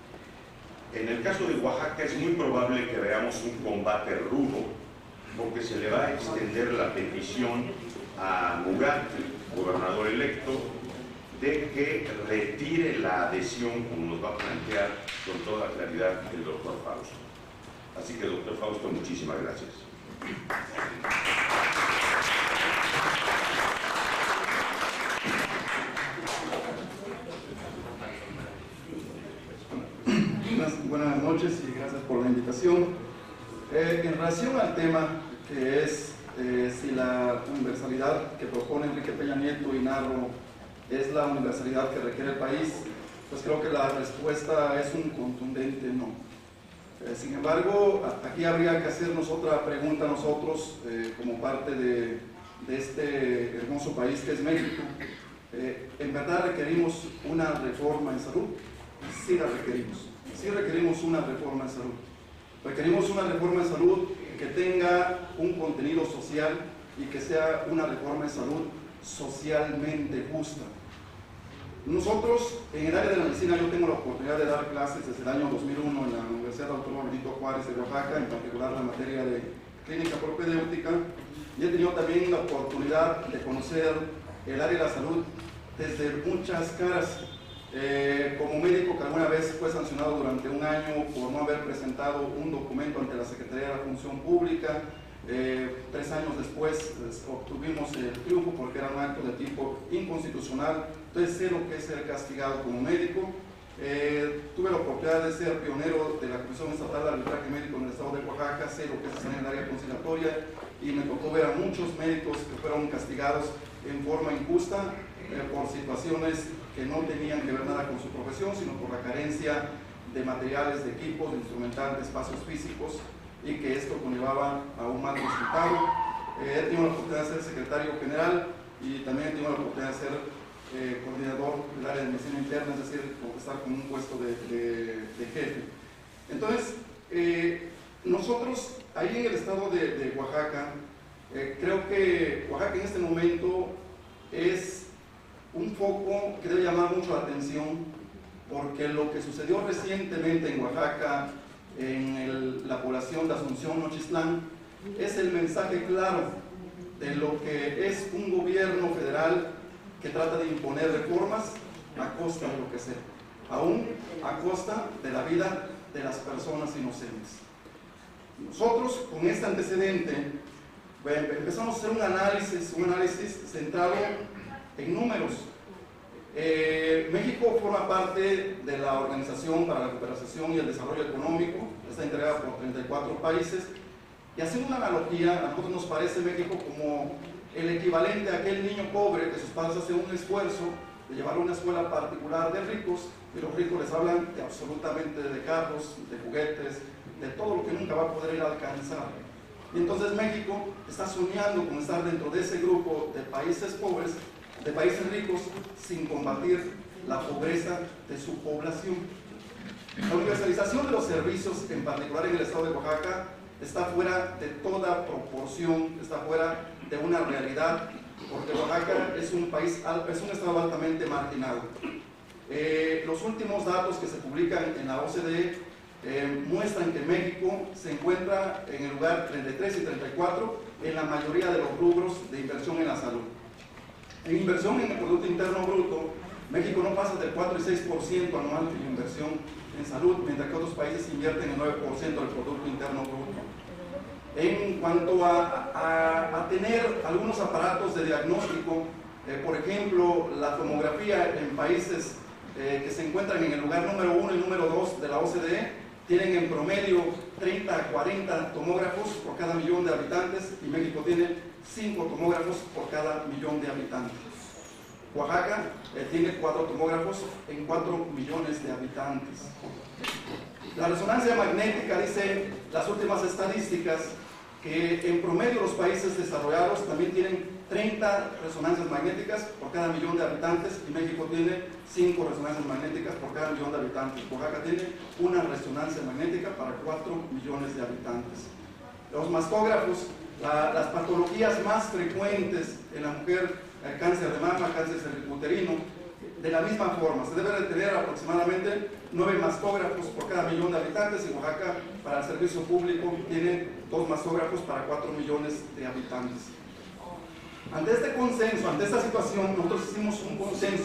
En el caso de Oaxaca es muy probable que veamos un combate rudo, porque se le va a extender la petición a Mugat, gobernador electo, de que retire la adhesión, como nos va a plantear con toda claridad el doctor Fausto. Así que, doctor Fausto, muchísimas gracias. Buenas, buenas noches y gracias por la invitación. Eh, en relación al tema que es eh, si la universalidad que propone Enrique Peña Nieto y Narro es la universalidad que requiere el país, pues creo que la respuesta es un contundente no. Eh, sin embargo, aquí habría que hacernos otra pregunta nosotros, eh, como parte de, de este hermoso país que es México. Eh, ¿En verdad requerimos una reforma en salud? Sí la requerimos. Sí requerimos una reforma en salud. Requerimos una reforma en salud que tenga un contenido social y que sea una reforma en salud socialmente justa. Nosotros, en el área de la medicina, yo tengo la oportunidad de dar clases desde el año dos mil uno en la Universidad Autónoma Benito Juárez de Oaxaca, en particular la materia de clínica propedéutica, y he tenido también la oportunidad de conocer el área de la salud desde muchas caras. Eh, como médico que alguna vez fue sancionado durante un año por no haber presentado un documento ante la Secretaría de la Función Pública, eh, tres años después pues, obtuvimos el triunfo porque era un acto de tipo inconstitucional, entonces sé lo que es ser castigado como médico. Eh, tuve la oportunidad de ser pionero de la Comisión Estatal de Arbitraje Médico en el estado de Oaxaca, sé lo que es estar en el área conciliatoria y me tocó ver a muchos médicos que fueron castigados en forma injusta eh, por situaciones que no tenían que ver nada con su profesión, sino por la carencia de materiales, de equipos, de instrumental, de espacios físicos, y que esto conllevaba a un mal resultado. Eh, he tenido la oportunidad de ser secretario general y también he tenido la oportunidad de ser eh, coordinador del área de medicina interna, es decir, estar con un puesto de, de, de jefe. Entonces, eh, nosotros ahí en el estado de, de Oaxaca, eh, creo que Oaxaca en este momento es un foco que debe llamar mucho la atención, porque lo que sucedió recientemente en Oaxaca, en el, la población de Asunción, Nochistlán, es el mensaje claro de lo que es un gobierno federal que trata de imponer reformas a costa de lo que sea, aún a costa de la vida de las personas inocentes. Nosotros, con este antecedente, bueno, empezamos a hacer un análisis, un análisis centrado en números. Eh, México forma parte de la Organización para la Cooperación y el Desarrollo Económico, está integrada por treinta y cuatro países, y haciendo una analogía, a nosotros nos parece México como el equivalente a aquel niño pobre que sus padres hacen un esfuerzo de llevar a una escuela particular de ricos, y los ricos les hablan de absolutamente de carros, de juguetes, de todo lo que nunca va a poder ir a alcanzar. Y entonces México está soñando con estar dentro de ese grupo de países pobres, de países ricos, sin combatir la pobreza de su población. La universalización de los servicios, en particular en el estado de Oaxaca, está fuera de toda proporción, está fuera de una realidad, porque Oaxaca es un país, es un estado altamente marginado. Eh, los últimos datos que se publican en la O C D E eh, muestran que México se encuentra en el lugar treinta y tres y treinta y cuatro en la mayoría de los rubros de inversión en la salud. En inversión en el Producto Interno Bruto, México no pasa del cuatro y seis por ciento anual en inversión en salud, mientras que otros países invierten el nueve por ciento del Producto Interno Bruto. En cuanto a, a, a tener algunos aparatos de diagnóstico, eh, por ejemplo, la tomografía en países eh, que se encuentran en el lugar número uno y número dos de la O C D E, tienen en promedio treinta a cuarenta tomógrafos por cada millón de habitantes, y México tiene cinco tomógrafos por cada millón de habitantes. Oaxaca eh, tiene cuatro tomógrafos en cuatro millones de habitantes. La resonancia magnética, dice las últimas estadísticas, que en promedio los países desarrollados también tienen treinta resonancias magnéticas por cada millón de habitantes, y México tiene cinco resonancias magnéticas por cada millón de habitantes. Oaxaca tiene una resonancia magnética para cuatro millones de habitantes. Los mastógrafos, la, las patologías más frecuentes en la mujer, el cáncer de mama, cáncer cervicuterino, de la misma forma, se debe de tener aproximadamente nueve mastógrafos por cada millón de habitantes, y Oaxaca, para el servicio público, tiene dos mastógrafos para cuatro millones de habitantes. Ante este consenso, ante esta situación, nosotros hicimos un consenso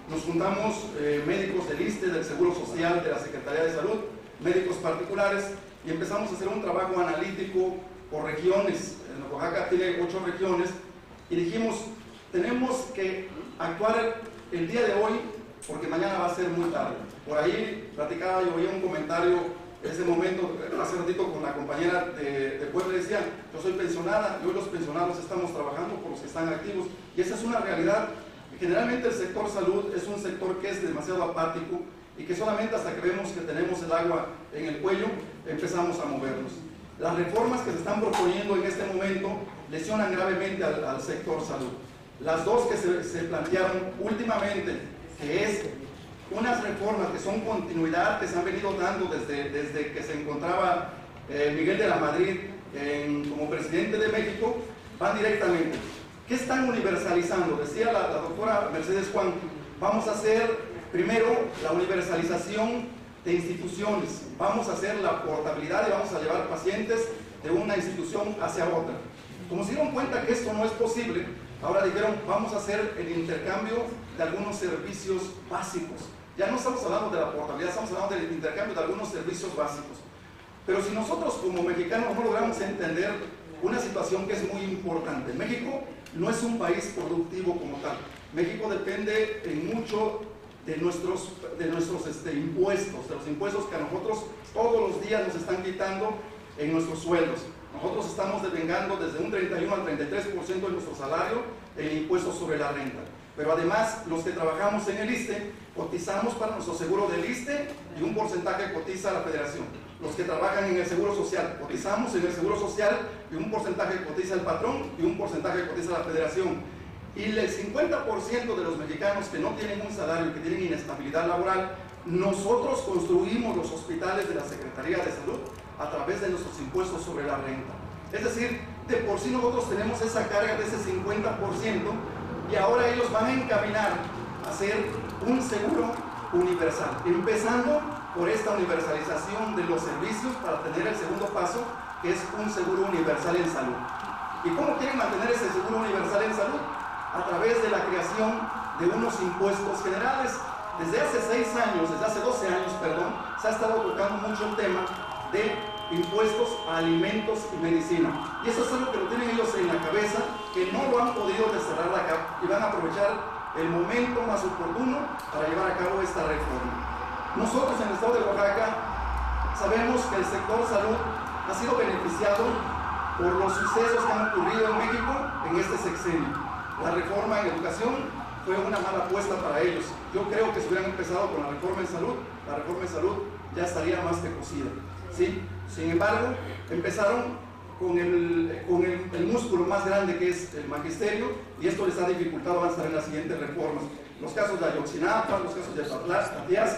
nos juntamos eh, médicos del I S S S T E, del Seguro Social, de la Secretaría de Salud, médicos particulares, y empezamos a hacer un trabajo analítico por regiones. En Oaxaca tiene ocho regiones, y dijimos, tenemos que actuar el día de hoy, porque mañana va a ser muy tarde. Por ahí platicaba, yo oía un comentario en ese momento, hace ratito, con la compañera de, de Puebla, decía, yo soy pensionada, y hoy los pensionados estamos trabajando por los que están activos, y esa es una realidad. Generalmente el sector salud es un sector que es demasiado apático, y que solamente hasta que vemos que tenemos el agua en el cuello, empezamos a movernos. Las reformas que se están proponiendo en este momento lesionan gravemente al, al sector salud. Las dos que se, se plantearon últimamente, que es unas reformas que son continuidad, que se han venido dando desde, desde que se encontraba eh, Miguel de la Madrid en, como presidente de México, van directamente. ¿Qué están universalizando? Decía la, la doctora Mercedes Juan, vamos a hacer primero la universalización de instituciones, vamos a hacer la portabilidad y vamos a llevar pacientes de una institución hacia otra. Como se dieron cuenta que esto no es posible, ahora dijeron, vamos a hacer el intercambio de algunos servicios básicos. Ya no estamos hablando de la portabilidad, estamos hablando del intercambio de algunos servicios básicos. Pero si nosotros como mexicanos no logramos entender una situación que es muy importante, México no es un país productivo como tal. México depende en mucho de nuestros, de nuestros este, impuestos, de los impuestos que a nosotros todos los días nos están quitando en nuestros sueldos. Nosotros estamos devengando desde un treinta y uno al treinta y tres por ciento de nuestro salario en impuestos sobre la renta. Pero además, los que trabajamos en el I S S S T E, cotizamos para nuestro seguro del I S S S T E y un porcentaje cotiza la Federación. Los que trabajan en el Seguro Social, cotizamos en el Seguro Social y un porcentaje cotiza el patrón y un porcentaje cotiza la Federación. Y el cincuenta por ciento de los mexicanos que no tienen un salario, que tienen inestabilidad laboral, nosotros construimos los hospitales de la Secretaría de Salud a través de nuestros impuestos sobre la renta. Es decir, de por sí nosotros tenemos esa carga de ese cincuenta por ciento y ahora ellos van a encaminar a hacer un seguro universal, empezando por esta universalización de los servicios para tener el segundo paso, que es un seguro universal en salud. ¿Y cómo quieren mantener ese seguro universal en salud? A través de la creación de unos impuestos generales. Desde hace seis años, desde hace doce años, perdón, se ha estado tocando mucho el tema de impuestos a alimentos y medicina. Y eso es algo que lo tienen ellos en la cabeza, que no lo han podido desterrar de acá y van a aprovechar el momento más oportuno para llevar a cabo esta reforma. Nosotros en el estado de Oaxaca sabemos que el sector salud ha sido beneficiado por los sucesos que han ocurrido en México en este sexenio. La reforma en educación fue una mala apuesta para ellos. Yo creo que si hubieran empezado con la reforma en salud, la reforma en salud ya estaría más que cocida, ¿sí? Sin embargo, empezaron con, el, con el, el músculo más grande, que es el magisterio, y esto les ha dificultado avanzar en las siguientes reformas. Los casos de Ayotzinapa, los casos de Tatiasca,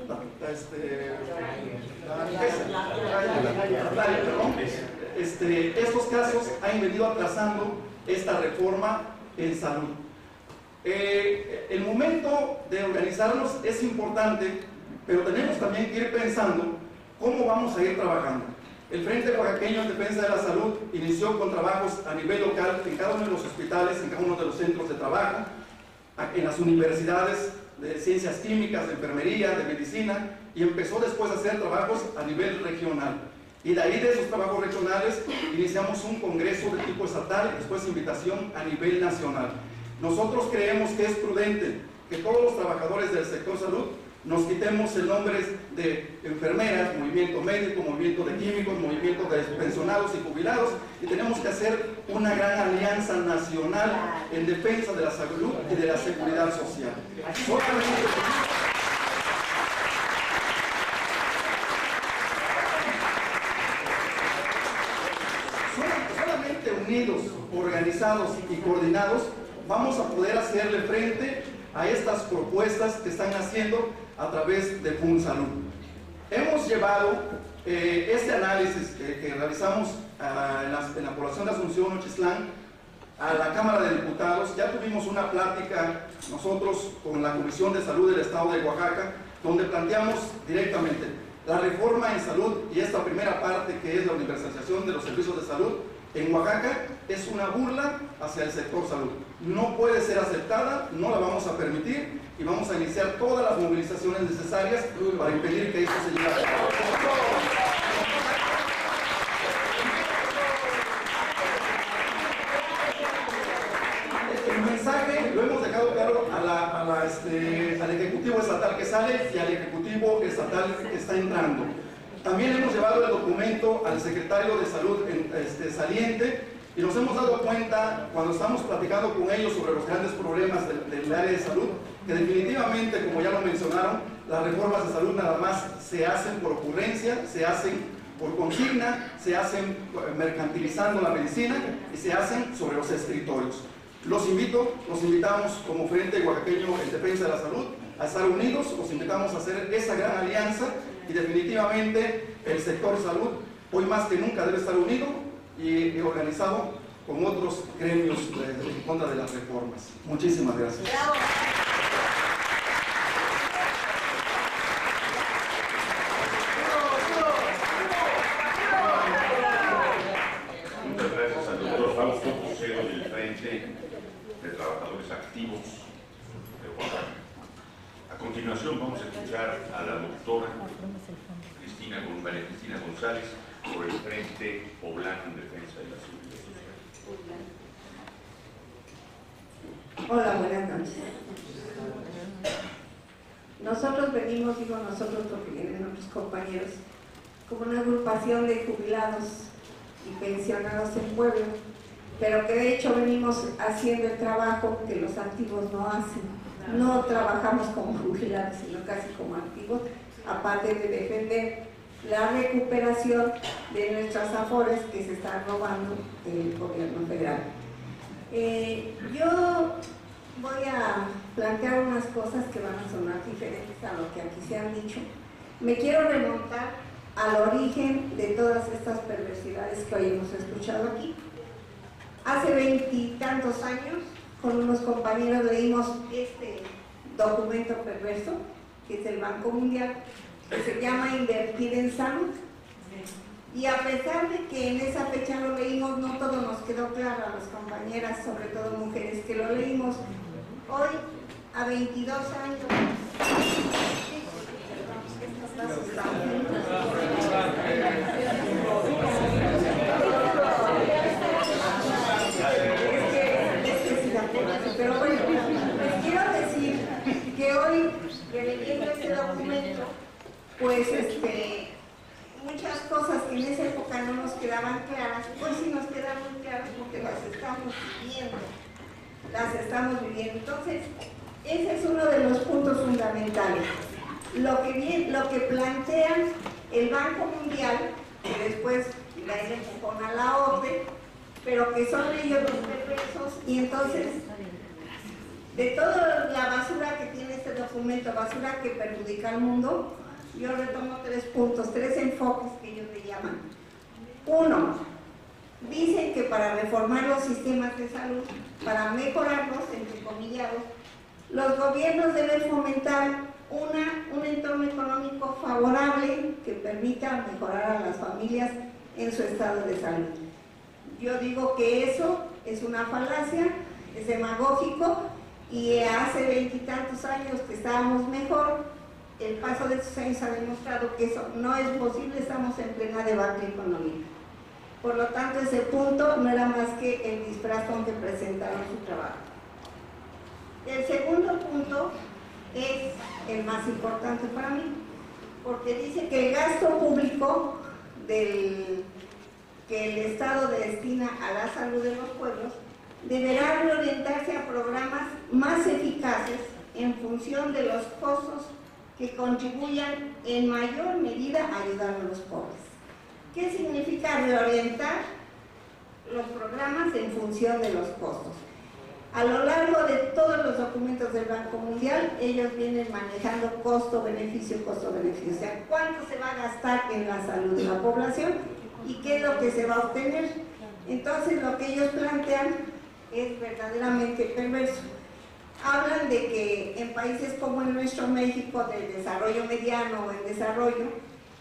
este, este, estos casos han venido atrasando esta reforma en salud. Eh, el momento de organizarnos es importante, pero tenemos también que ir pensando cómo vamos a ir trabajando. El Frente Oaxaqueño en Defensa de la Salud inició con trabajos a nivel local en cada uno de los hospitales, en cada uno de los centros de trabajo, en las universidades de ciencias químicas, de enfermería, de medicina, y empezó después a hacer trabajos a nivel regional. Y de ahí, de esos trabajos regionales, iniciamos un congreso de tipo estatal y después invitación a nivel nacional. Nosotros creemos que es prudente que todos los trabajadores del sector salud nos quitemos el nombre de enfermeras, movimiento médico, movimiento de químicos, movimiento de pensionados y jubilados, y tenemos que hacer una gran alianza nacional en defensa de la salud y de la seguridad social. Solamente, solamente unidos, organizados y coordinados vamos a poder hacerle frente a estas propuestas que están haciendo a través de FunSalud. Hemos llevado eh, este análisis que, que realizamos uh, en, la, en la población de Asunción, Ochislán, a la Cámara de Diputados. Ya tuvimos una plática nosotros con la Comisión de Salud del Estado de Oaxaca, donde planteamos directamente la reforma en salud y esta primera parte, que es la universalización de los servicios de salud, en Oaxaca es una burla hacia el sector salud. No puede ser aceptada, no la vamos a permitir y vamos a iniciar todas las movilizaciones necesarias para impedir que esto se lleve a cabo. El mensaje lo hemos dejado claro a la, a la, este, al Ejecutivo Estatal que sale y al Ejecutivo Estatal que está entrando. También hemos llevado el documento al Secretario de Salud este, saliente y nos hemos dado cuenta, cuando estamos platicando con ellos sobre los grandes problemas del, del área de salud, que definitivamente, como ya lo mencionaron, las reformas de salud nada más se hacen por ocurrencia, se hacen por consigna, se hacen mercantilizando la medicina y se hacen sobre los escritorios. Los invito, los invitamos como Frente Oaxaqueño en Defensa de la Salud a estar unidos, los invitamos a hacer esa gran alianza y definitivamente el sector salud hoy más que nunca debe estar unido y organizado con otros gremios en contra de las reformas. Muchísimas gracias. Muchas gracias al doctor Fausto, vocero del Frente de Trabajadores Activos de Oaxaca. A continuación vamos a escuchar a la doctora Cristina, María Cristina González por el Frente Poblano en Defensa de la Seguridad Social. Hola, buenas noches. Nosotros venimos, digo nosotros porque vienen otros compañeros, como una agrupación de jubilados y pensionados en Puebla, pero que de hecho venimos haciendo el trabajo que los activos no hacen. No trabajamos como jubilados, sino casi como activos, aparte de defender la recuperación de nuestras afores que se están robando del gobierno federal. Eh, yo voy a plantear unas cosas que van a sonar diferentes a lo que aquí se han dicho. Me quiero remontar al origen de todas estas perversidades que hoy hemos escuchado aquí. Hace veintitantos años, con unos compañeros leímos este documento perverso, que es el Banco Mundial, que se llama Invertir en Salud. Y a pesar de que en esa fecha lo leímos, no todo nos quedó claro a las compañeras, sobre todo mujeres que lo leímos. Hoy, a veintidós años, pero bueno, les quiero decir que hoy, que leyendo este documento, pues este, muchas cosas que en esa época no nos quedaban claras, hoy sí nos quedan muy claras porque las estamos viviendo, las estamos viviendo. Entonces, ese es uno de los puntos fundamentales. Lo que, bien, lo que plantean el Banco Mundial, que después da el empujón a la OCDE, pero que son ellos los perversos, y entonces, de toda la basura que tiene este documento, basura que perjudica al mundo, yo retomo tres puntos, tres enfoques que ellos le llaman. Uno, dicen que para reformar los sistemas de salud, para mejorarlos, entre comillados, los gobiernos deben fomentar una, un entorno económico favorable que permita mejorar a las familias en su estado de salud. Yo digo que eso es una falacia, es demagógico, y hace veintitantos años que estábamos mejor. El paso de estos años ha demostrado que eso no es posible, estamos en plena debacle económica. Por lo tanto, ese punto no era más que el disfraz con que presentaron su trabajo. El segundo punto es el más importante para mí, porque dice que el gasto público del, que el Estado destina a la salud de los pueblos deberá reorientarse a programas más eficaces en función de los costos que contribuyan en mayor medida a ayudar a los pobres. ¿Qué significa reorientar los programas en función de los costos? A lo largo de todos los documentos del Banco Mundial, ellos vienen manejando costo-beneficio, costo-beneficio. O sea, cuánto se va a gastar en la salud de la población y qué es lo que se va a obtener. Entonces, lo que ellos plantean es verdaderamente perverso. Hablan de que en países como el nuestro, México, del desarrollo mediano o en desarrollo,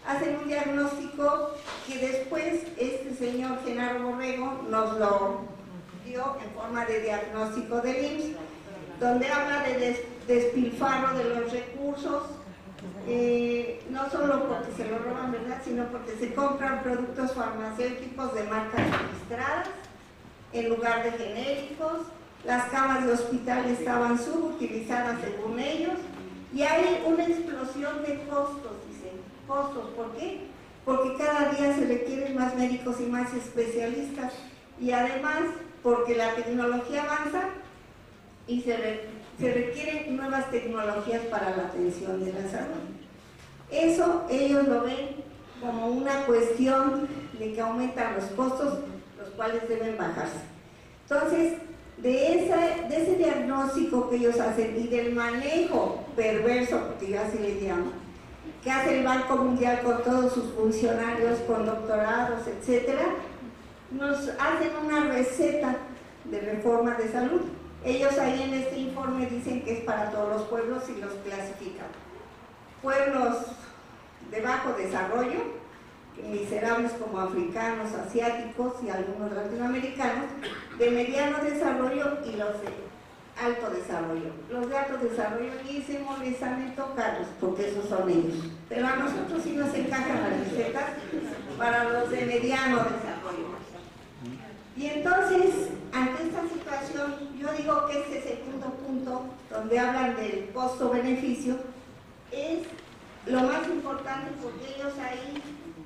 hacen un diagnóstico que después este señor Genaro Borrego nos lo dio en forma de diagnóstico del I M S S, donde habla de des despilfarro de los recursos, eh, no solo porque se lo roban, ¿verdad?, sino porque se compran productos farmacéuticos de marcas registradas en lugar de genéricos. Las camas de hospital estaban subutilizadas según ellos, y hay una explosión de costos, dicen, costos, ¿por qué? Porque cada día se requieren más médicos y más especialistas, y además porque la tecnología avanza y se, re, se requieren nuevas tecnologías para la atención de la salud. Eso ellos lo ven como una cuestión de que aumentan los costos, los cuales deben bajarse. Entonces, de, esa, de ese diagnóstico que ellos hacen y del manejo perverso, porque yo así le llamo, que hace el Banco Mundial con todos sus funcionarios, con doctorados, etcétera, nos hacen una receta de reforma de salud. Ellos ahí en este informe dicen que es para todos los pueblos y los clasifican. Pueblos de bajo desarrollo, miserables como africanos, asiáticos y algunos latinoamericanos, de mediano desarrollo y los de alto desarrollo. Los de alto desarrollo ni se molestan en tocarlos, porque esos son ellos. Pero a nosotros sí nos encajan las recetas para los de mediano desarrollo. Y entonces, ante esta situación, yo digo que este segundo punto, donde hablan del costo-beneficio, es lo más importante, porque ellos ahí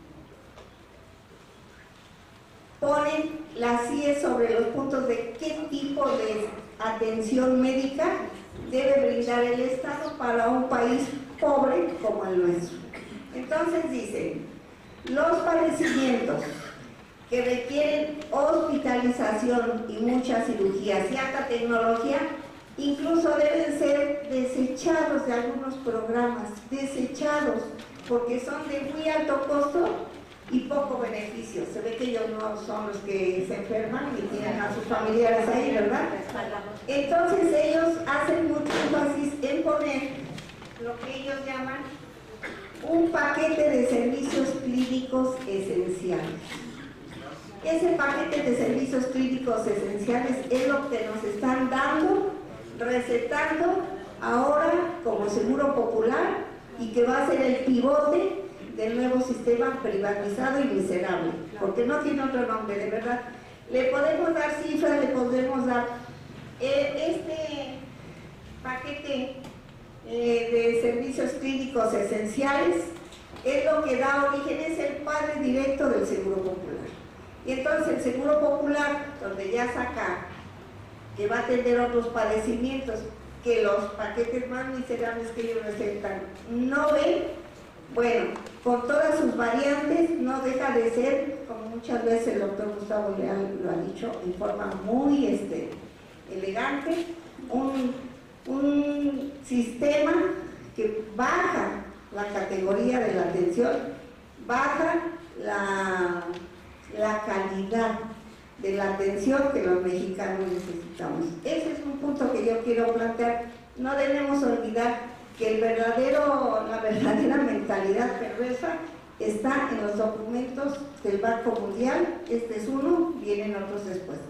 ponen las C I E sobre los puntos de qué tipo de atención médica debe brindar el Estado para un país pobre como el nuestro. Entonces dicen, los padecimientos que requieren hospitalización y muchas cirugías y alta tecnología, incluso deben ser desechados de algunos programas, desechados, porque son de muy alto costo y poco beneficio. Se ve que ellos no son los que se enferman y tienen a sus familiares ahí, ¿verdad? Entonces ellos hacen mucho énfasis en poner lo que ellos llaman un paquete de servicios clínicos esenciales. Ese paquete de servicios clínicos esenciales es lo que nos están dando, recetando ahora como Seguro Popular, y que va a ser el pivote del nuevo sistema privatizado y miserable, porque no tiene otro nombre, de verdad. Le podemos dar cifras, le podemos dar eh, este paquete eh, de servicios clínicos esenciales, es lo que da origen, es el padre directo del Seguro Popular. Y entonces el Seguro Popular, donde ya saca que va a atender otros padecimientos que los paquetes más miserables que ellos recetan no ven, bueno, con todas sus variantes, no deja de ser, como muchas veces el doctor Gustavo Leal lo ha dicho, en forma muy este, elegante, un, un sistema que baja la categoría de la atención, baja la, la calidad de la atención que los mexicanos necesitamos. Ese es un punto que yo quiero plantear. No debemos olvidar que el verdadero, la verdadera mentalidad perversa está en los documentos del Banco Mundial. Este es uno, vienen otros después.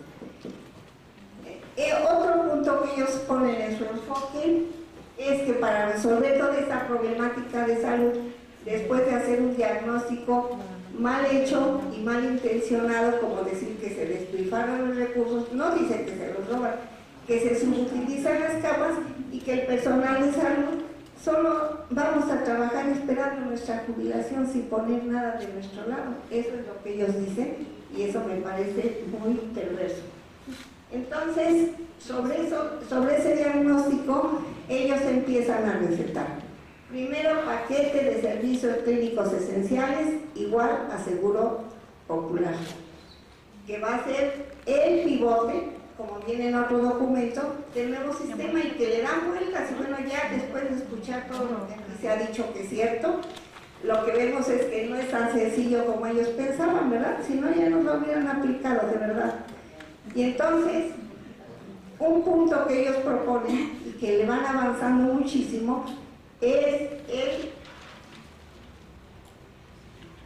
Eh, otro punto que ellos ponen en su enfoque es que para resolver toda esta problemática de salud, después de hacer un diagnóstico mal hecho y mal intencionado, como decir que se despilfarran los recursos, no dicen que se los roban, que se subutilizan las camas y que el personal de salud solo vamos a trabajar esperando nuestra jubilación sin poner nada de nuestro lado. Eso es lo que ellos dicen y eso me parece muy perverso. Entonces, sobre, eso, sobre ese diagnóstico, ellos empiezan a recetar. Primero, paquete de servicios clínicos esenciales igual a Seguro Popular, que va a ser el pivote, como viene en otro documento, del nuevo sistema y que le dan vueltas. Y bueno, ya después de escuchar todo lo que aquí se ha dicho que es cierto, lo que vemos es que no es tan sencillo como ellos pensaban, ¿verdad? Si no, ya nos lo hubieran aplicado, de verdad. Y entonces, un punto que ellos proponen y que le van avanzando muchísimo es el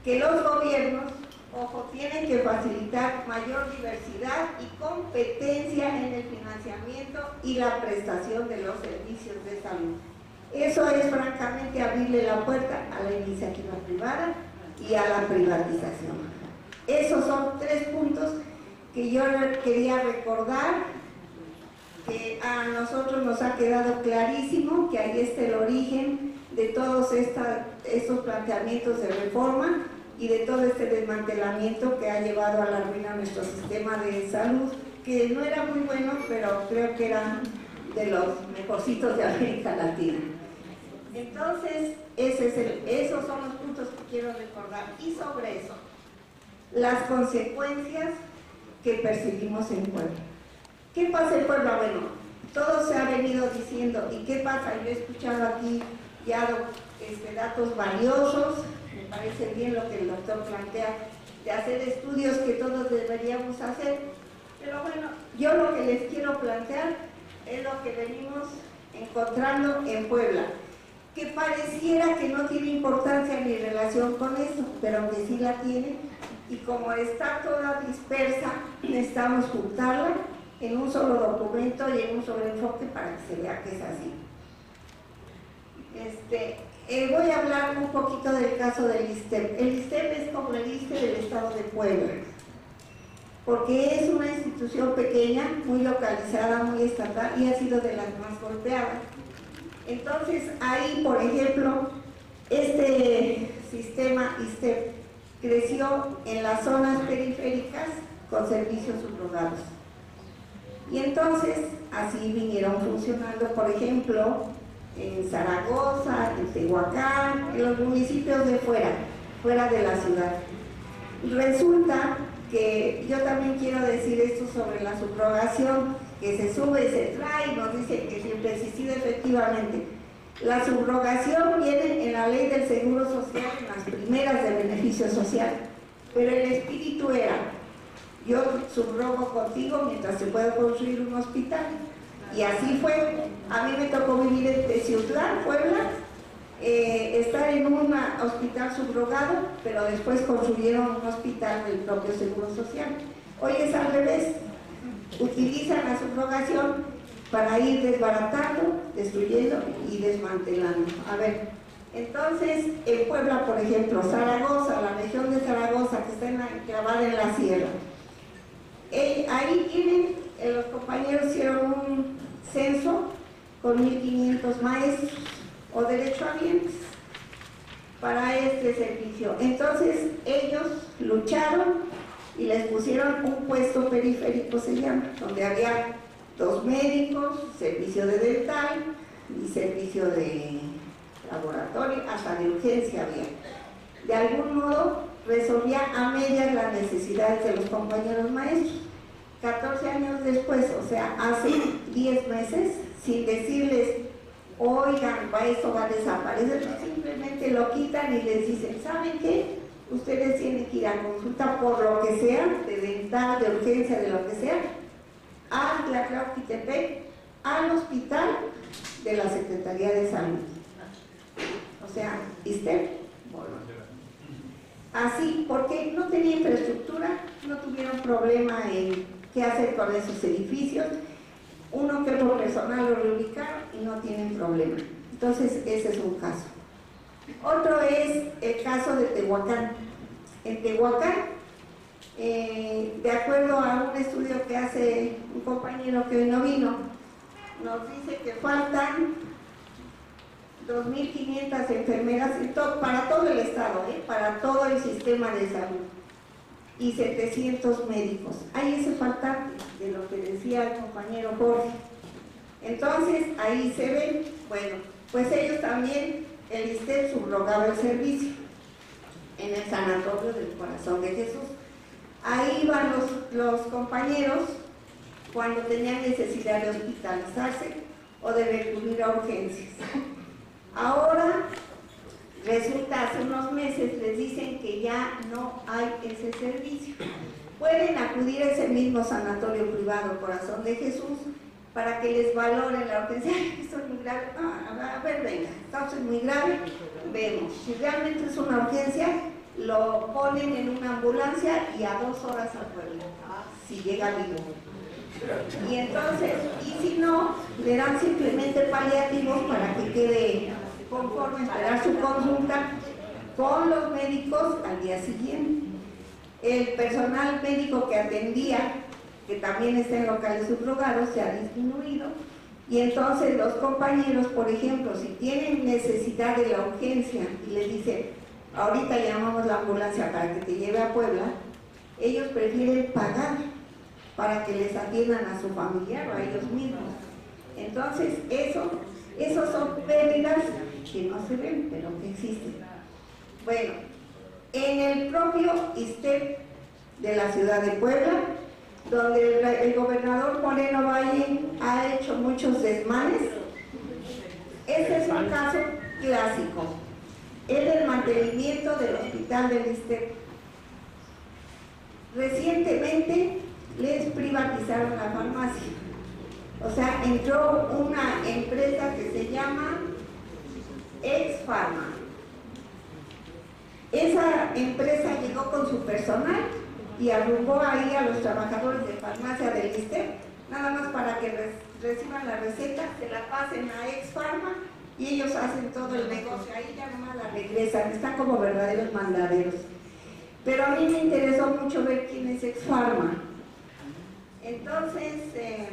que los gobiernos, ojo, tienen que facilitar mayor diversidad y competencia en el financiamiento y la prestación de los servicios de salud. Eso es francamente abrirle la puerta a la iniciativa privada y a la privatización. Esos son tres puntos que yo quería recordar, que a nosotros nos ha quedado clarísimo que ahí está el origen de todos esta, estos planteamientos de reforma y de todo este desmantelamiento que ha llevado a la ruina nuestro sistema de salud, que no era muy bueno, pero creo que era de los mejorcitos de América Latina. Entonces, ese es el, esos son los puntos que quiero recordar. Y sobre eso, las consecuencias que percibimos en Puebla. ¿Qué pasa en Puebla? Bueno, todo se ha venido diciendo. ¿Y qué pasa? Yo he escuchado aquí ya este, datos valiosos. Me parece bien lo que el doctor plantea, de hacer estudios que todos deberíamos hacer. Pero bueno, yo lo que les quiero plantear es lo que venimos encontrando en Puebla, que pareciera que no tiene importancia ni relación con eso, pero que sí la tiene, y como está toda dispersa, necesitamos juntarla en un solo documento y en un solo enfoque para que se vea que es así. Este, eh, voy a hablar un poquito del caso del ISSSTEP. El ISSSTEP es como el ISSSTE del estado de Puebla, porque es una institución pequeña, muy localizada, muy estatal, y ha sido de las más golpeadas. Entonces, ahí, por ejemplo, este sistema ISSSTEP creció en las zonas periféricas con servicios subrogados. Y entonces, así vinieron funcionando, por ejemplo, en Zaragoza, en Tehuacán, en los municipios de fuera, fuera de la ciudad. Resulta que yo también quiero decir esto sobre la subrogación, que se sube y se trae y nos dicen que siempre ha existido. Efectivamente, la subrogación viene en la ley del Seguro Social, en las primeras de beneficio social, pero el espíritu era: yo subrogo contigo mientras se pueda construir un hospital. Y así fue. A mí me tocó vivir en Teciutlán, Puebla, eh, estar en un hospital subrogado, pero después construyeron un hospital del propio Seguro Social. Hoy es al revés. Utilizan la subrogación para ir desbaratando, destruyendo y desmantelando. A ver, entonces en Puebla, por ejemplo, Zaragoza, la región de Zaragoza, que está enclavada en la sierra, eh, ahí tienen, eh, los compañeros hicieron un censo con mil quinientos maestros o derechohabientes para este servicio. Entonces ellos lucharon y les pusieron un puesto periférico, se llama, donde había dos médicos, servicio de dental y servicio de laboratorio, hasta de urgencia había. De algún modo resolvía a medias las necesidades de los compañeros maestros. catorce años después, o sea, hace diez meses, sin decirles, oigan, esto va a desaparecer, simplemente lo quitan y les dicen, ¿saben qué? Ustedes tienen que ir a consulta por lo que sea, de dental, de urgencia, de lo que sea, a Tlatlauquitepec, al hospital de la Secretaría de Salud. O sea, ISSSTEP. Así, porque no tenía infraestructura, no tuvieron problema en qué hacer con esos edificios, uno que otro personal lo reubicaron y no tienen problema. Entonces, ese es un caso. Otro es el caso de Tehuacán. En Tehuacán, eh, de acuerdo a un estudio que hace un compañero que hoy no vino, nos dice que faltan dos mil quinientas enfermeras to para todo el estado, ¿eh? Para todo el sistema de salud, y setecientos médicos. Hay ese faltante de lo que decía el compañero Jorge. Entonces, ahí se ven, bueno, pues ellos también, el ISSSTEP subrogaba el servicio en el Sanatorio del Corazón de Jesús. Ahí iban los, los compañeros cuando tenían necesidad de hospitalizarse o de recurrir a urgencias. Ahora, resulta, hace unos meses les dicen que ya no hay ese servicio. Pueden acudir a ese mismo sanatorio privado Corazón de Jesús para que les valoren la urgencia. Esto es muy grave. No, a ver, venga, esto es muy grave. Vemos, si realmente es una urgencia, lo ponen en una ambulancia y a dos horas al pueblo, si llega vivo. Y entonces, y si no, le dan simplemente paliativos para que quede conforme a esperar su consulta con los médicos al día siguiente. El personal médico que atendía, que también está en locales subrogados, se ha disminuido, y entonces los compañeros, por ejemplo, si tienen necesidad de la urgencia y les dicen, ahorita llamamos la ambulancia para que te lleve a Puebla, ellos prefieren pagar para que les atiendan a su familiar o a ellos mismos. Entonces, eso, esos son pérdidas que no se ven, pero que existen. Bueno, en el propio ISSSTE de la ciudad de Puebla, donde el, el gobernador Moreno Valle ha hecho muchos desmanes, este es un caso clásico, el del mantenimiento del hospital del ISSSTE. Recientemente les privatizaron la farmacia, o sea, entró una empresa que se llama Exfarma. Esa empresa llegó con su personal y arrugó ahí a los trabajadores de farmacia del ISSSTE, nada más para que re reciban la receta, se la pasen a Exfarma y ellos hacen todo el negocio, ahí ya nomás la regresan, están como verdaderos mandaderos. Pero a mí me interesó mucho ver quién es Exfarma. Entonces, eh,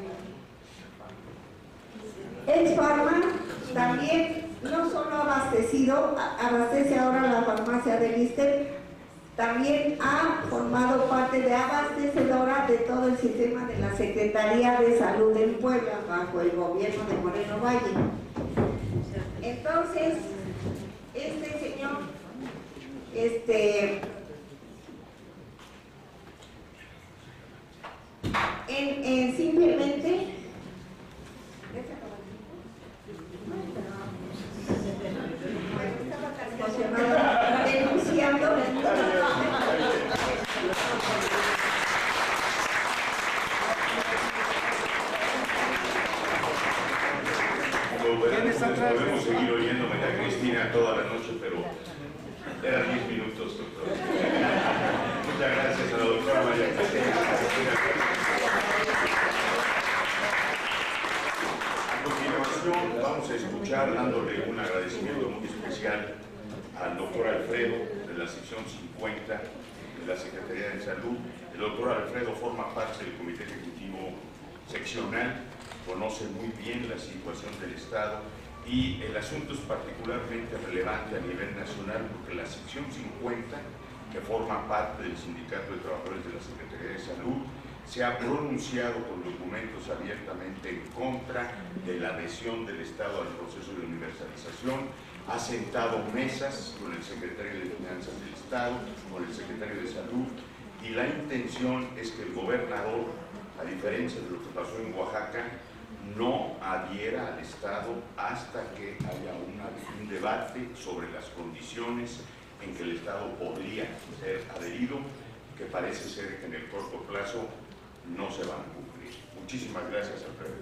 Exfarma también no solo ha abastecido, abastece ahora la farmacia del ISSSTE, también ha formado parte de abastecedora de todo el sistema de la Secretaría de Salud en Puebla, bajo el gobierno de Moreno Valle. Entonces, este señor, este, en, en simplemente, denunciando podemos seguir oyendo a María Cristina toda la noche, pero eran diez minutos, doctor. Muchas gracias a la doctora María Cristina. A continuación vamos a escuchar, dándole un agradecimiento muy especial al doctor Alfredo de la sección cincuenta de la Secretaría de Salud. El doctor Alfredo forma parte del Comité Ejecutivo Seccional, conoce muy bien la situación del Estado y el asunto es particularmente relevante a nivel nacional porque la sección cincuenta, que forma parte del Sindicato de Trabajadores de la Secretaría de Salud, se ha pronunciado con documentos abiertamente en contra de la adhesión del Estado al proceso de universalización, ha sentado mesas con el secretario de Finanzas del Estado, con el secretario de Salud, y la intención es que el gobernador, a diferencia de lo que pasó en Oaxaca, no adhiera al Estado hasta que haya una, un debate sobre las condiciones en que el Estado podría ser adherido, que parece ser que en el corto plazo no se van a cumplir. Muchísimas gracias, Alfredo.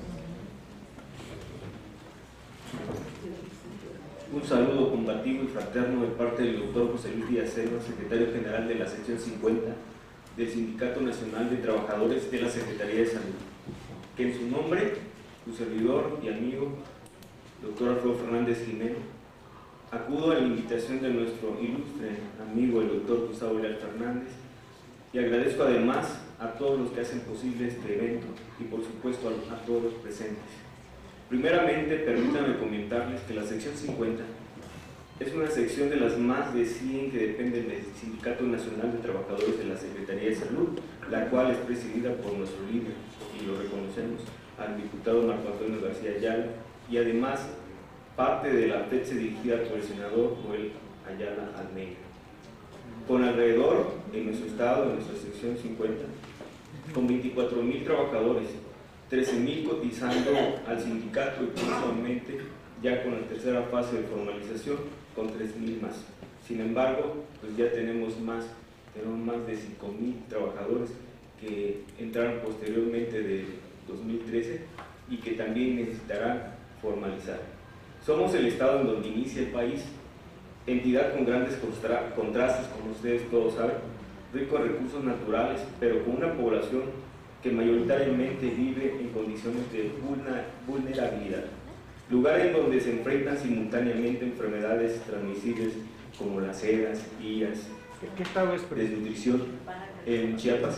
Un saludo combativo y fraterno de parte del doctor José Luis Díaz Serna, secretario general de la sección cincuenta del Sindicato Nacional de Trabajadores de la Secretaría de Salud, que en su nombre, su servidor y amigo, doctor Alfredo Fernández Jimeno, acudo a la invitación de nuestro ilustre amigo el doctor Gustavo Leal Fernández y agradezco además a todos los que hacen posible este evento y por supuesto a, a todos los presentes. Primeramente, permítanme comentarles que la sección cincuenta es una sección de las más de cien que dependen del Sindicato Nacional de Trabajadores de la Secretaría de Salud, la cual es presidida por nuestro líder, y lo reconocemos, al diputado Marco Antonio García Ayala, y además parte de la P E T S E dirigida por el senador Joel Ayala Almeida. Con alrededor, en nuestro estado, en nuestra sección cincuenta, con veinticuatro mil trabajadores, trece mil cotizando al sindicato y próximamente, ya con la tercera fase de formalización, con tres mil más. Sin embargo, pues ya tenemos más, tenemos más de cinco mil trabajadores que entraron posteriormente de dos mil trece y que también necesitarán formalizar. Somos el estado en donde inicia el país entidad con grandes contrastes, como ustedes todos saben, rico en recursos naturales, pero con una población que mayoritariamente vive en condiciones de vulnerabilidad, lugar en donde se enfrentan simultáneamente enfermedades transmisibles como las sedas, iras, ¿Qué estado es? desnutrición en Chiapas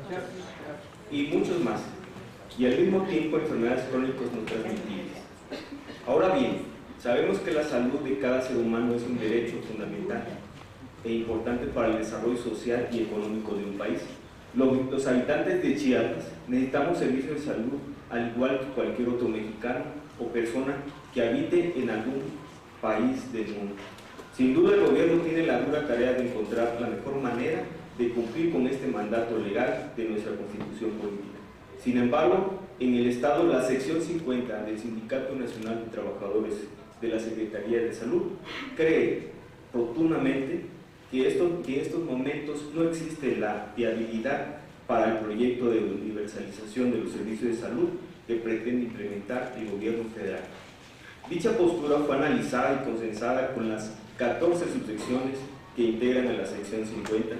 y muchos más, y al mismo tiempo enfermedades crónicas no transmitibles. Ahora bien, sabemos que la salud de cada ser humano es un derecho fundamental e importante para el desarrollo social y económico de un país. Los, los habitantes de Chiapas necesitamos servicios de salud al igual que cualquier otro mexicano o persona que habite en algún país del mundo. Sin duda el gobierno tiene la dura tarea de encontrar la mejor manera de cumplir con este mandato legal de nuestra Constitución política. Sin embargo, en el Estado, la sección cincuenta del Sindicato Nacional de Trabajadores de la Secretaría de Salud cree rotundamente que, esto, que en estos momentos no existe la viabilidad para el proyecto de universalización de los servicios de salud que pretende implementar el gobierno federal. Dicha postura fue analizada y consensada con las catorce subsecciones que integran a la sección cincuenta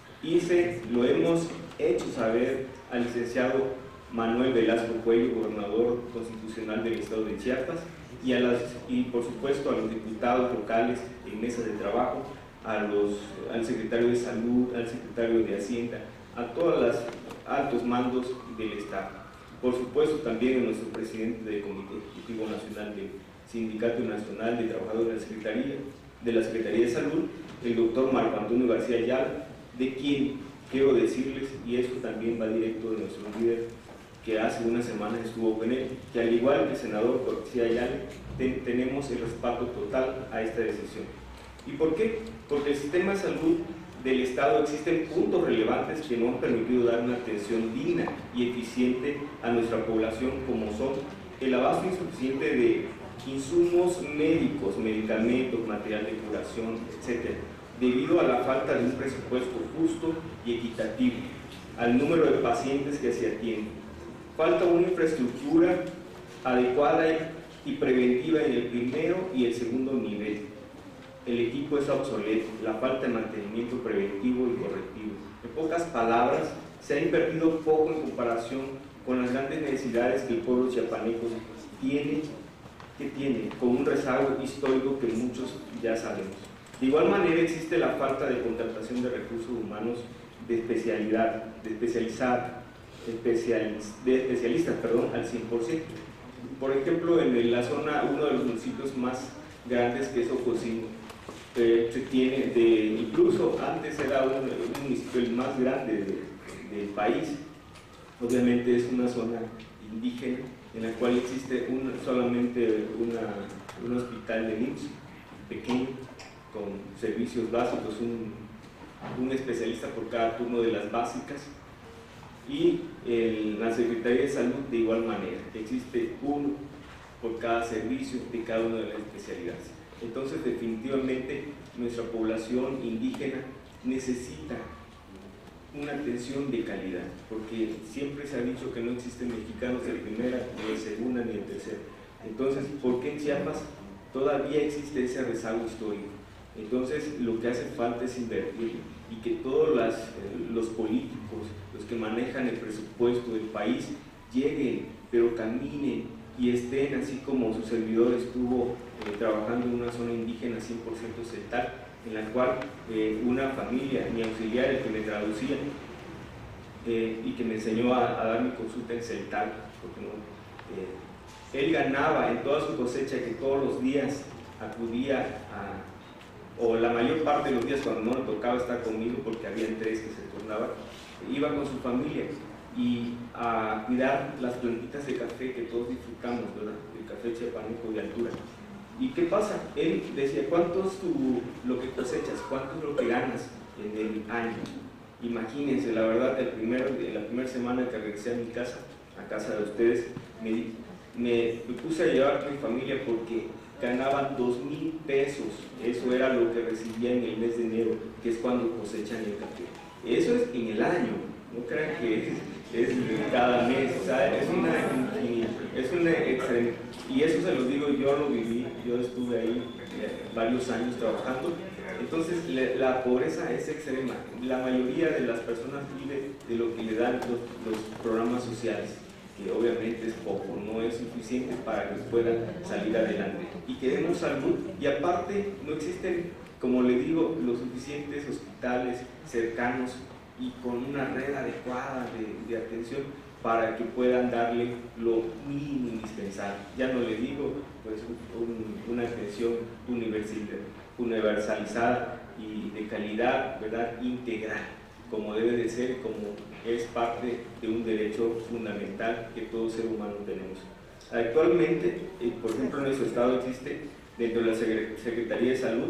y se lo hemos hecho saber al licenciado Manuel Velasco Cuello, gobernador constitucional del estado de Chiapas, y, a las, y por supuesto a los diputados locales en mesas de trabajo, a los, al secretario de Salud, al secretario de Hacienda, a todos los altos mandos del Estado. Por supuesto también a nuestro presidente del Comité Ejecutivo Nacional del Sindicato Nacional de Trabajadores de la Secretaría, de la Secretaría de Salud, el doctor Marco Antonio García Ayala, de quien quiero decirles, y esto también va directo de nuestro líder, que hace unas semanas estuvo con él, que al igual que el senador García Ayala, ten, tenemos el respaldo total a esta decisión. ¿Y por qué? Porque el sistema de salud del Estado existen puntos relevantes que no han permitido dar una atención digna y eficiente a nuestra población, como son el abasto insuficiente de insumos médicos, medicamentos, material de curación, etcétera, debido a la falta de un presupuesto justo y equitativo al número de pacientes que se atienden. Falta una infraestructura adecuada y preventiva en el primero y el segundo nivel. El equipo es obsoleto, la falta de mantenimiento preventivo y correctivo. En pocas palabras, se ha invertido poco en comparación con las grandes necesidades que el pueblo chiapaneco tiene, que tiene, con un rezago histórico que muchos ya sabemos. De igual manera existe la falta de contratación de recursos humanos de especialidad, de especializar, especialis, de especialistas, perdón, al cien por ciento. Por ejemplo, en la zona, uno de los municipios más grandes, que es Ocosingo, eh, se tiene, de, incluso antes era un, un municipio el más grande de, del país. Obviamente es una zona indígena en la cual existe un, solamente una, un hospital de I M S S pequeño, con servicios básicos, un, un especialista por cada turno de las básicas, y el, la Secretaría de Salud de igual manera, existe uno por cada servicio de cada una de las especialidades. Entonces definitivamente nuestra población indígena necesita una atención de calidad, porque siempre se ha dicho que no existen mexicanos de primera, ni de segunda, ni de tercera. Entonces, ¿por qué en Chiapas todavía existe ese rezago histórico? Entonces, lo que hace falta es invertir y que todos las, eh, los políticos, los que manejan el presupuesto del país, lleguen, pero caminen y estén, así como su servidor estuvo eh, trabajando en una zona indígena cien por ciento celtal, en la cual eh, una familia, mi auxiliar, el que me traducía eh, y que me enseñó a, a dar mi consulta en celtal, porque no, eh, él ganaba en toda su cosecha, que todos los días acudía a, o la mayor parte de los días cuando no le tocaba estar conmigo, porque había tres que se turnaban, iba con su familia y a cuidar las plantitas de café que todos disfrutamos, ¿verdad? El café chiapaneco de altura. ¿Y qué pasa? Él decía, ¿cuánto es tu, lo que cosechas? ¿Cuánto es lo que ganas en el año? Imagínense, la verdad, el primer, la primera semana que regresé a mi casa, a casa de ustedes, me, me, me puse a llevar a mi familia porque ganaban dos mil pesos, eso era lo que recibía en el mes de enero, que es cuando cosechan el café. Eso es en el año, no crean que es, es cada mes, o sea, es una, es una extrem... y eso se lo digo, yo lo viví, yo estuve ahí eh, varios años trabajando. Entonces le, la pobreza es extrema, la mayoría de las personas vive de lo que le dan los, los programas sociales, que obviamente es poco, no es suficiente para que puedan salir adelante. Y queremos salud, y aparte no existen, como le digo, los suficientes hospitales cercanos y con una red adecuada de, de atención para que puedan darle lo mínimo indispensable. Ya no le digo pues un, una atención universalizada y de calidad, ¿verdad?, integral, como debe de ser, como es parte de un derecho fundamental que todo ser humano tenemos. Actualmente, eh, por ejemplo, en nuestro estado existe dentro de la Secretaría de Salud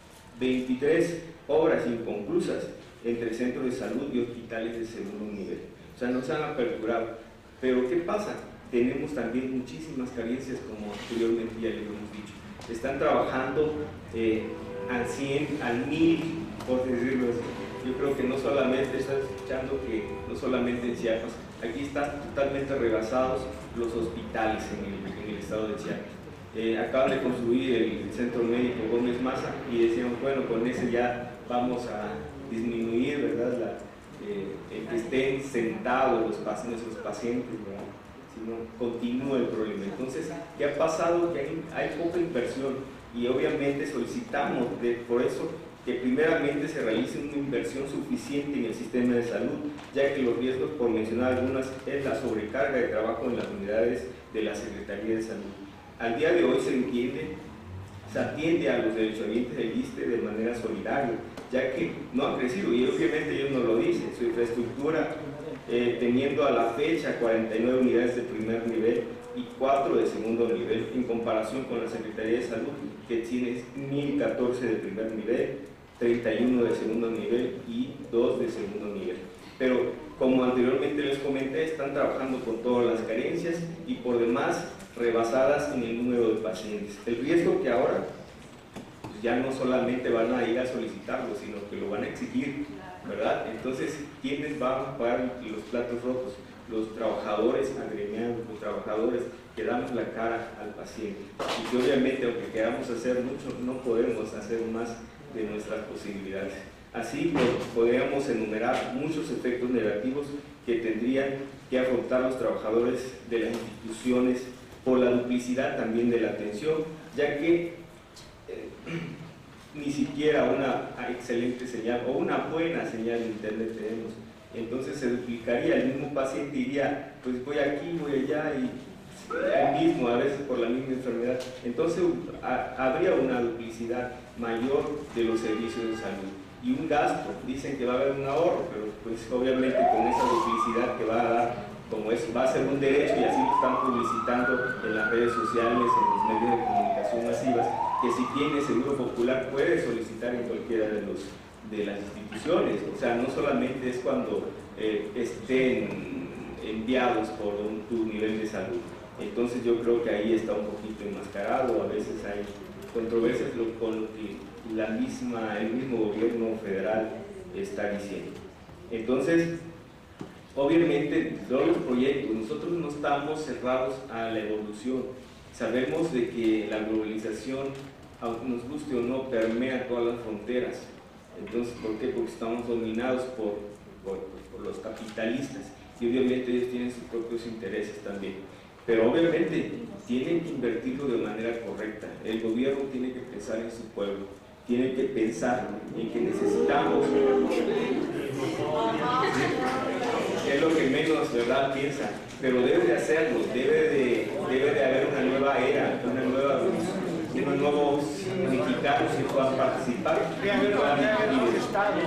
veintitrés obras inconclusas entre centros de salud y hospitales de segundo nivel. O sea, no se han aperturado. Pero ¿qué pasa? Tenemos también muchísimas carencias, como anteriormente ya les hemos dicho. Están trabajando eh, al cien, al mil, por decirlo así. Yo creo que no solamente, están escuchando que no solamente en Chiapas, aquí están totalmente rebasados los hospitales en el, en el estado de Chiapas. Eh, acaban de construir el Centro Médico Gómez Maza y decíamos, bueno, con ese ya vamos a disminuir, ¿verdad?, la, eh, el que estén sentados los pacientes, nuestros pacientes, ¿verdad?, sino continúa el problema. Entonces, ¿qué ha pasado? Que hay, hay poca inversión y obviamente solicitamos de, por eso que primeramente se realice una inversión suficiente en el sistema de salud, ya que los riesgos, por mencionar algunas, es la sobrecarga de trabajo en las unidades de la Secretaría de Salud. Al día de hoy se entiende, se atiende a los derechohabientes del I S S S T E de manera solidaria, ya que no han crecido, y obviamente ellos nos lo dicen, su infraestructura, eh, teniendo a la fecha cuarenta y nueve unidades de primer nivel y cuatro de segundo nivel, en comparación con la Secretaría de Salud, que tiene mil catorce de primer nivel, treinta y uno de segundo nivel y dos de segundo nivel. Pero, como anteriormente les comenté, están trabajando con todas las carencias y por demás rebasadas en el número de pacientes. El riesgo que ahora pues ya no solamente van a ir a solicitarlo, sino que lo van a exigir, ¿verdad? Entonces, ¿quiénes van a pagar los platos rotos? Los trabajadores agremiados, los trabajadores que damos la cara al paciente. Y que obviamente, aunque queramos hacer mucho, no podemos hacer más de nuestras posibilidades. Así pues, podríamos enumerar muchos efectos negativos que tendrían que afrontar los trabajadores de las instituciones por la duplicidad también de la atención, ya que eh, ni siquiera una excelente señal o una buena señal de internet tenemos. Entonces se duplicaría, el mismo paciente diría, pues voy aquí, voy allá y el mismo, a veces por la misma enfermedad. Entonces a, habría una duplicidad mayor de los servicios de salud y un gasto. Dicen que va a haber un ahorro, pero pues obviamente con esa duplicidad que va a dar, como es, va a ser un derecho y así lo están publicitando en las redes sociales, en los medios de comunicación masivas, que si tiene seguro popular puede solicitar en cualquiera de los de las instituciones. O sea, no solamente es cuando eh, estén enviados por un, tu nivel de salud. Entonces yo creo que ahí está un poquito enmascarado, a veces hay controversias con lo que la misma, el mismo gobierno federal está diciendo. Entonces, obviamente, todos los proyectos, nosotros no estamos cerrados a la evolución. Sabemos de que la globalización, aunque nos guste o no, permea todas las fronteras. Entonces, ¿por qué? Porque estamos dominados por, por, por los capitalistas y obviamente ellos tienen sus propios intereses también. Pero obviamente tienen que invertirlo de manera correcta. El gobierno tiene que pensar en su pueblo, tiene que pensar en que necesitamos, es lo que menos, ¿verdad?, piensa, pero debe de hacerlo, debe de, debe de haber una nueva era, una nueva, unos nuevos mexicanos que puedan participar y puedan vivir.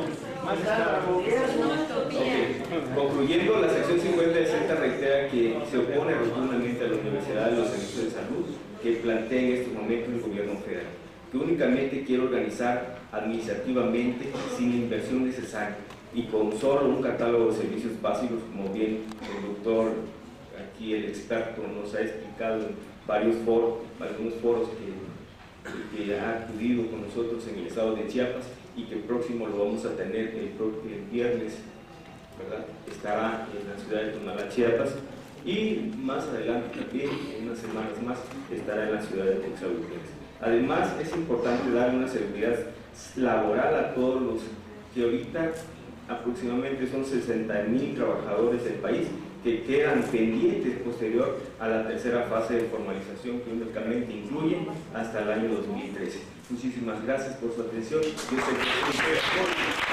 Okay. Concluyendo, la sección cincuenta de SENTA reitera que se opone rotundamente a la Universidad de los Servicios de Salud que plantea en estos momentos el gobierno federal, que únicamente quiere organizar administrativamente sin la inversión necesaria y con solo un catálogo de servicios básicos, como bien el doctor, aquí el experto, nos ha explicado en varios foros, algunos foros que, que ha acudido con nosotros en el estado de Chiapas, y que el próximo lo vamos a tener el, el viernes, ¿verdad? Estará en la ciudad de Tonalá, Chiapas. y más adelante también, en unas semanas más, estará en la ciudad de Texaluquense. Además, es importante dar una seguridad laboral a todos los que ahorita aproximadamente son sesenta mil trabajadores del país que quedan pendientes posterior a la tercera fase de formalización, que únicamente incluye hasta el año dos mil trece. Muchísimas gracias por su atención. Yo sé que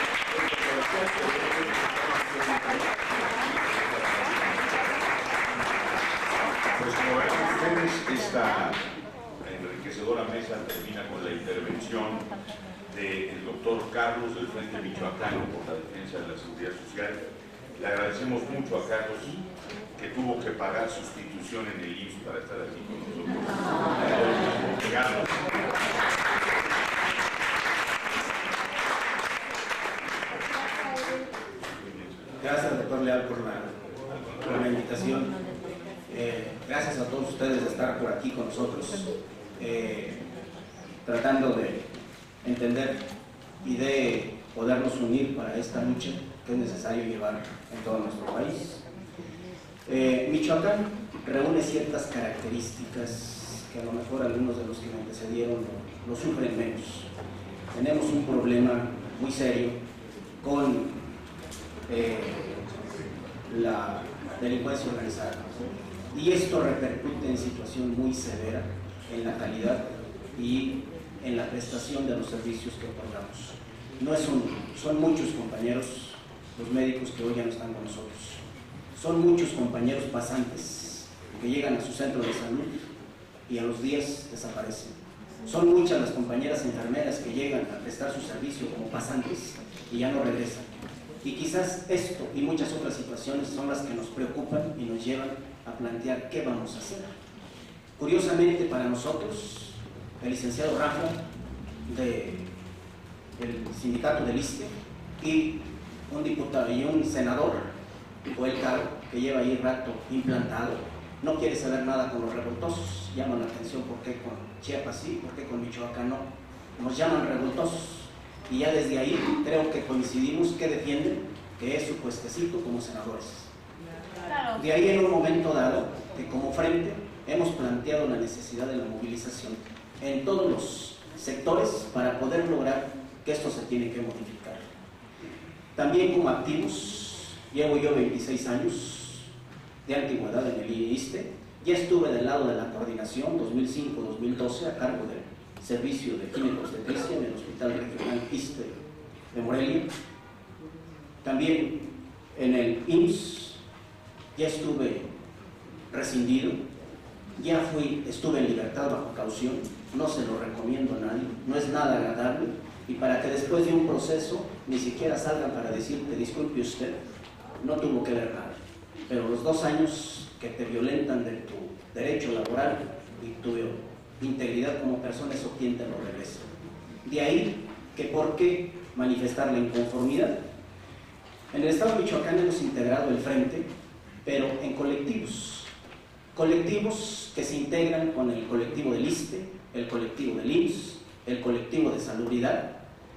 pues como verán ustedes, esta enriquecedora mesa termina con la intervención del doctor Carlos del Frente Michoacano por la Defensa de la Seguridad Social. Le agradecemos mucho a Carlos, que tuvo que pagar sustitución en el I M S S para estar aquí con nosotros. Carlos. Gracias, doctor Leal, por la, por la invitación. Eh, gracias a todos ustedes de estar por aquí con nosotros, eh, tratando de entender y de podernos unir para esta lucha que es necesario llevar en todo nuestro país. Eh, Michoacán reúne ciertas características que a lo mejor algunos de los que me antecedieron lo, lo sufren menos. Tenemos un problema muy serio con eh, la delincuencia organizada, y esto repercute en situación muy severa en la calidad y en la prestación de los servicios que otorgamos. No es uno, son muchos compañeros, los médicos que hoy ya no están con nosotros, son muchos compañeros pasantes que llegan a su centro de salud y a los días desaparecen. Son muchas las compañeras enfermeras que llegan a prestar su servicio como pasantes y ya no regresan. Y quizás esto y muchas otras situaciones son las que nos preocupan y nos llevan a plantear qué vamos a hacer. Curiosamente para nosotros, el licenciado Rafa del sindicato del ISSSTE y un diputado y un senador, Joel Caro, que lleva ahí rato implantado, no quiere saber nada con los revoltosos. Llaman la atención por qué con Chiapas sí, por qué con Michoacán no. Nos llaman revoltosos. Y ya desde ahí creo que coincidimos que defienden que es su puestecito como senadores. De ahí en un momento dado que como frente hemos planteado la necesidad de la movilización en todos los sectores para poder lograr que esto se tiene que modificar. También como activos, llevo yo veintiséis años de antigüedad en el ISSSTE, ya estuve del lado de la coordinación dos mil cinco a dos mil doce a cargo del servicio de ginecobstetricia en el Hospital Regional ISSSTE de Morelia. También en el I M S S ya estuve rescindido, ya fui, estuve en libertad bajo caución, no se lo recomiendo a nadie, no es nada agradable, y para que después de un proceso ni siquiera salgan para decirte disculpe usted, no tuvo que ver nada, pero los dos años que te violentan de tu derecho laboral y tu integridad como persona, eso quién te lo regresa. De ahí que por qué manifestar la inconformidad. En el estado de Michoacán hemos integrado el frente, pero en colectivos, colectivos que se integran con el colectivo del ISSSTE, el colectivo del I M S S, el colectivo de salubridad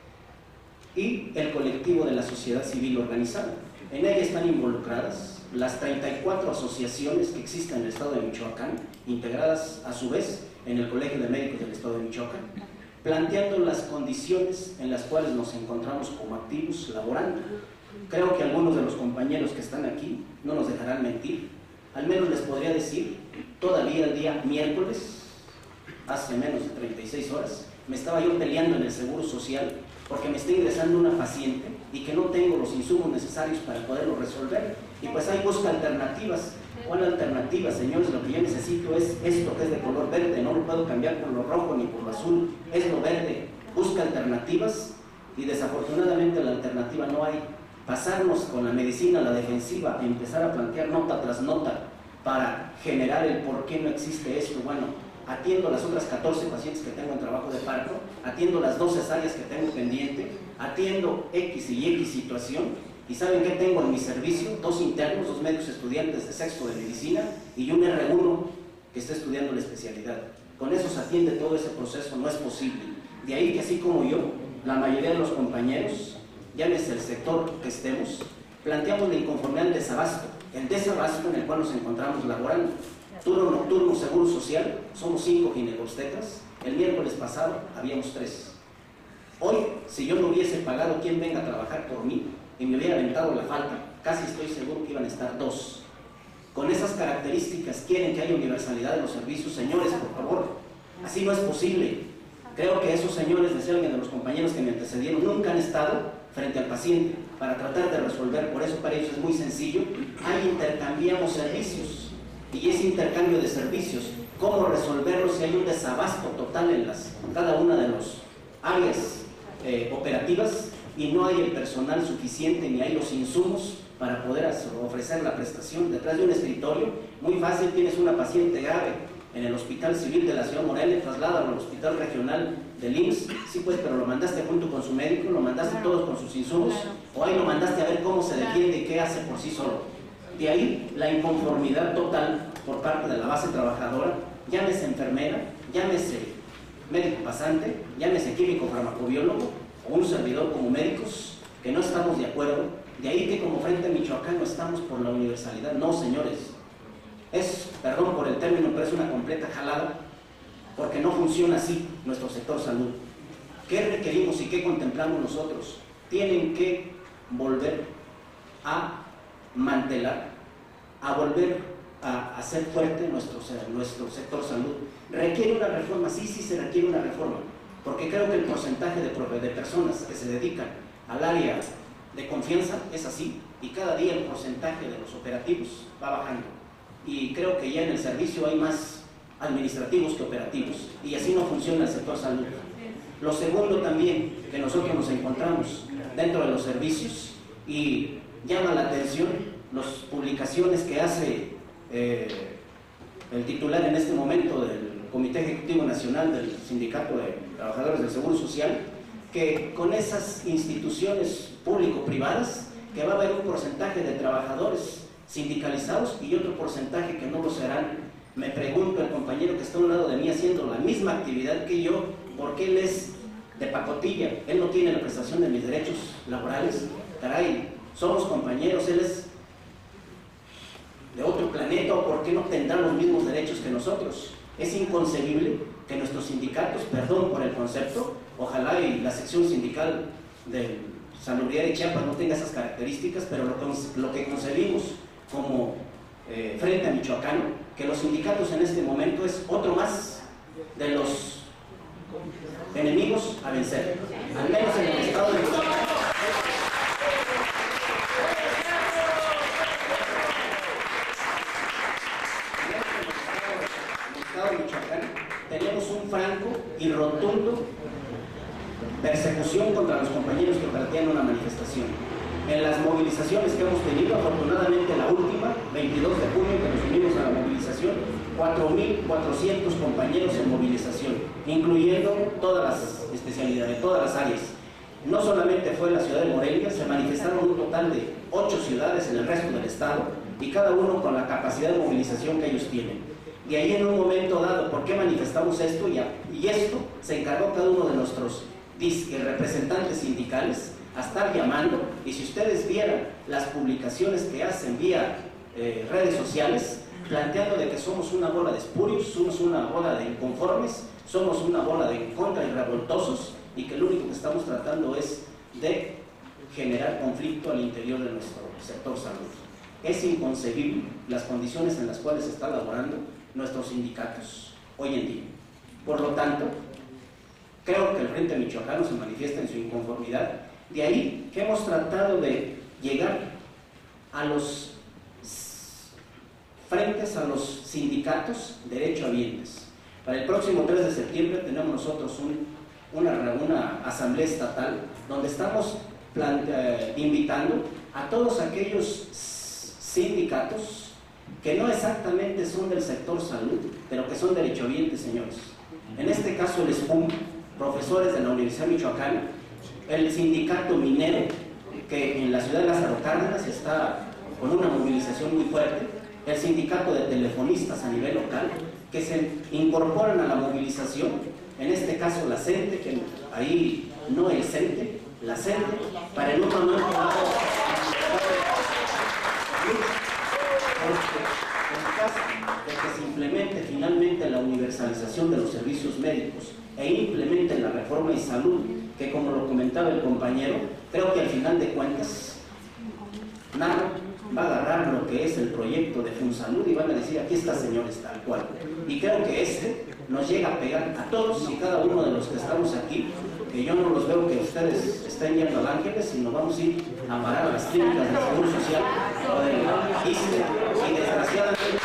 y el colectivo de la sociedad civil organizada. En ella están involucradas las treinta y cuatro asociaciones que existen en el estado de Michoacán, integradas a su vez en el Colegio de Médicos del estado de Michoacán, planteando las condiciones en las cuales nos encontramos como activos laborando. Creo que algunos de los compañeros que están aquí no nos dejarán mentir. Al menos les podría decir, todavía el día miércoles, hace menos de treinta y seis horas, me estaba yo peleando en el Seguro Social porque me está ingresando una paciente y que no tengo los insumos necesarios para poderlo resolver. Y pues ahí busca alternativas. ¿Cuál alternativa, señores? Lo que yo necesito es esto que es de color verde, no lo puedo cambiar por lo rojo ni por lo azul, es lo verde. Busca alternativas y desafortunadamente la alternativa no hay. Pasarnos con la medicina a la defensiva y empezar a plantear nota tras nota para generar el por qué no existe esto. Bueno, atiendo las otras catorce pacientes que tengo en trabajo de parto, atiendo las dos cesáreas que tengo pendiente, atiendo X y X situación, y ¿saben qué tengo en mi servicio? Dos internos, dos médicos estudiantes de sexto de medicina y un R uno que está estudiando la especialidad. Con eso se atiende todo ese proceso, no es posible. De ahí que así como yo, la mayoría de los compañeros, llámese el sector que estemos, planteamos la inconformidad del desabasto. el desabasto en el cual nos encontramos laborando. Turno nocturno, seguro social, somos cinco ginecobstetras, el miércoles pasado habíamos tres. Hoy, si yo no hubiese pagado quien venga a trabajar por mí y me hubiera aventado la falta, casi estoy seguro que iban a estar dos. Con esas características, ¿quieren que haya universalidad de los servicios? Señores, por favor, así no es posible. Creo que esos señores, decía alguien de los compañeros que me antecedieron, nunca han estado frente al paciente para tratar de resolver. Por eso para ellos es muy sencillo. Ahí intercambiamos servicios, y ese intercambio de servicios, ¿cómo resolverlo si hay un desabasto total en las, cada una de las áreas eh, operativas y no hay el personal suficiente ni hay los insumos para poder ofrecer la prestación? Detrás de un escritorio, muy fácil, tienes una paciente grave en el Hospital Civil de la Ciudad Morelia, trasládalo al Hospital Regional del I M S S, sí pues, pero lo mandaste junto con su médico, lo mandaste todos con sus insumos, o ahí lo mandaste a ver cómo se defiende y qué hace por sí solo. De ahí la inconformidad total por parte de la base trabajadora, llámese enfermera, llámese médico pasante, llámese químico farmacobiólogo o un servidor como médicos, que no estamos de acuerdo. De ahí que como Frente Michoacano estamos por la universalidad. No, señores, es, perdón por el término, pero es una completa jalada, porque no funciona así nuestro sector salud. ¿Qué requerimos y qué contemplamos nosotros? Tienen que volver a mantelar, a volver a hacer fuerte nuestro, nuestro sector salud. ¿Requiere una reforma? Sí, sí se requiere una reforma, porque creo que el porcentaje de, de personas que se dedican al área de confianza es así, y cada día el porcentaje de los operativos va bajando, y creo que ya en el servicio hay más administrativos que operativos, y así no funciona el sector salud. Lo segundo también que nosotros nos encontramos dentro de los servicios, y llama la atención las publicaciones que hace eh, el titular en este momento del Comité Ejecutivo Nacional del Sindicato de Trabajadores del Seguro Social, que con esas instituciones público-privadas, que va a haber un porcentaje de trabajadores sindicalizados y otro porcentaje que no lo serán. Me pregunto, el compañero que está a un lado de mí haciendo la misma actividad que yo, ¿por qué él es de pacotilla? Él no tiene la prestación de mis derechos laborales. Caray, somos compañeros, él es de otro planeta, ¿o por qué no tendrá los mismos derechos que nosotros? Es inconcebible que nuestros sindicatos, perdón por el concepto, ojalá y la sección sindical de Salubridad de Chiapas no tenga esas características, pero lo que, lo que concebimos como eh, Frente Michoacano, que los sindicatos en este momento es otro más de los enemigos a vencer, al menos en el estado de Michoacán. Tenemos un franco y rotundo persecución contra los compañeros que partían una manifestación. En las movilizaciones que hemos tenido, afortunadamente la última, veintidós de junio, que nos unimos a la movilización, cuatro mil cuatrocientos compañeros en movilización, incluyendo todas las especialidades, todas las áreas. No solamente fue la ciudad de Morelia, se manifestaron un total de ocho ciudades en el resto del estado, y cada uno con la capacidad de movilización que ellos tienen. Y ahí en un momento dado, ¿por qué manifestamos esto? Y, a, y esto se encargó cada uno de nuestros disque representantes sindicales a estar llamando, y si ustedes vieran las publicaciones que hacen vía eh, redes sociales, planteando de que somos una bola de espurios, somos una bola de inconformes, somos una bola de contra y revoltosos, y que lo único que estamos tratando es de generar conflicto al interior de nuestro sector salud. Es inconcebible las condiciones en las cuales se está laborando nuestros sindicatos hoy en día. Por lo tanto, creo que el Frente Michoacano se manifiesta en su inconformidad. De ahí que hemos tratado de llegar a los frentes, a los sindicatos derechohabientes. Para el próximo tres de septiembre tenemos nosotros un, una, una asamblea estatal donde estamos plante, invitando a todos aquellos sindicatos que no exactamente son del sector salud, pero que son derechohabientes, señores. En este caso el S P U M, profesores de la Universidad Michoacana, el sindicato minero, que en la ciudad de Lázaro Cárdenas está con una movilización muy fuerte, el sindicato de telefonistas a nivel local, que se incorporan a la movilización, en este caso la CENTE, que ahí no el CENTE, la CENTE, para en un momento dado que se implemente finalmente la universalización de los servicios médicos e implemente la reforma en salud, que como lo comentaba el compañero, creo que al final de cuentas, nada va a agarrar lo que es el proyecto de Funsalud y van a decir, aquí está, señores, tal cual. Y creo que este nos llega a pegar a todos y cada uno de los que estamos aquí, que yo no los veo que ustedes estén yendo al Ángeles, sino vamos a ir a parar a las clínicas de Seguro Social o del I S S S E, y desgraciadamente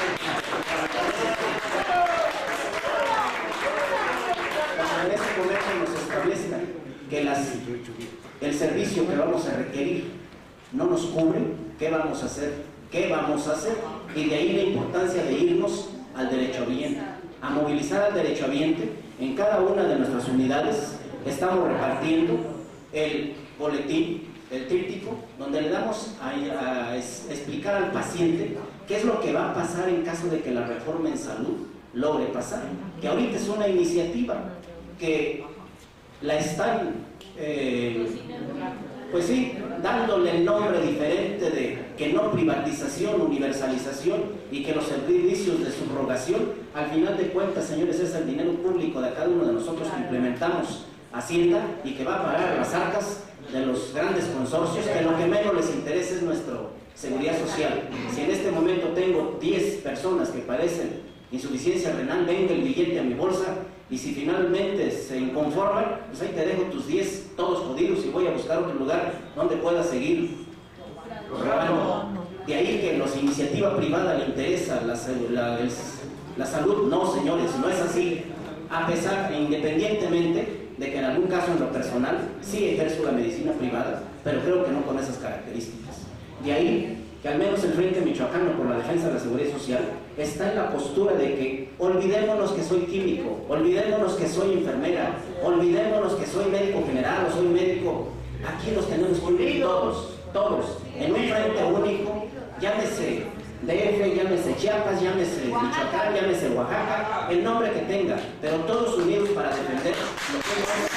cuando en este momento nos establezcan que las, el servicio que vamos a requerir no nos cubre, ¿qué vamos a hacer? ¿Qué vamos a hacer? Y de ahí la importancia de irnos al derechohabiente, a movilizar al derechohabiente. En cada una de nuestras unidades estamos repartiendo el boletín, el tríptico, donde le damos a, a, a explicar al paciente qué es lo que va a pasar en caso de que la reforma en salud logre pasar. Que ahorita es una iniciativa que la están, eh, pues sí, dándole el nombre diferente de que no privatización, universalización, y que los servicios de subrogación, al final de cuentas, señores, es el dinero público de cada uno de nosotros que implementamos Hacienda y que va a pagar las arcas de los grandes consorcios, que lo que menos les interesa es nuestra seguridad social. Si en este momento tengo diez personas que padecen insuficiencia renal, venga el billete a mi bolsa, y si finalmente se inconforman, pues ahí te dejo tus diez, todos jodidos, y voy a buscar otro lugar donde pueda seguir grabando. De ahí que a los iniciativa privada le interesa la, la, el, la salud. No, señores, no es así. A pesar, independientemente de que en algún caso en lo personal sí ejerzo la medicina privada, pero creo que no con esas características. De ahí que al menos el Frente Michoacano por la Defensa de la Seguridad Social está en la postura de que olvidémonos que soy químico, olvidémonos que soy enfermera, olvidémonos que soy médico general o soy médico. Aquí los tenemos que unir todos, todos, en un frente único, llámese D F, llámese Chiapas, llámese Michoacán, llámese Oaxaca, el nombre que tenga, pero todos unidos para defender lo que es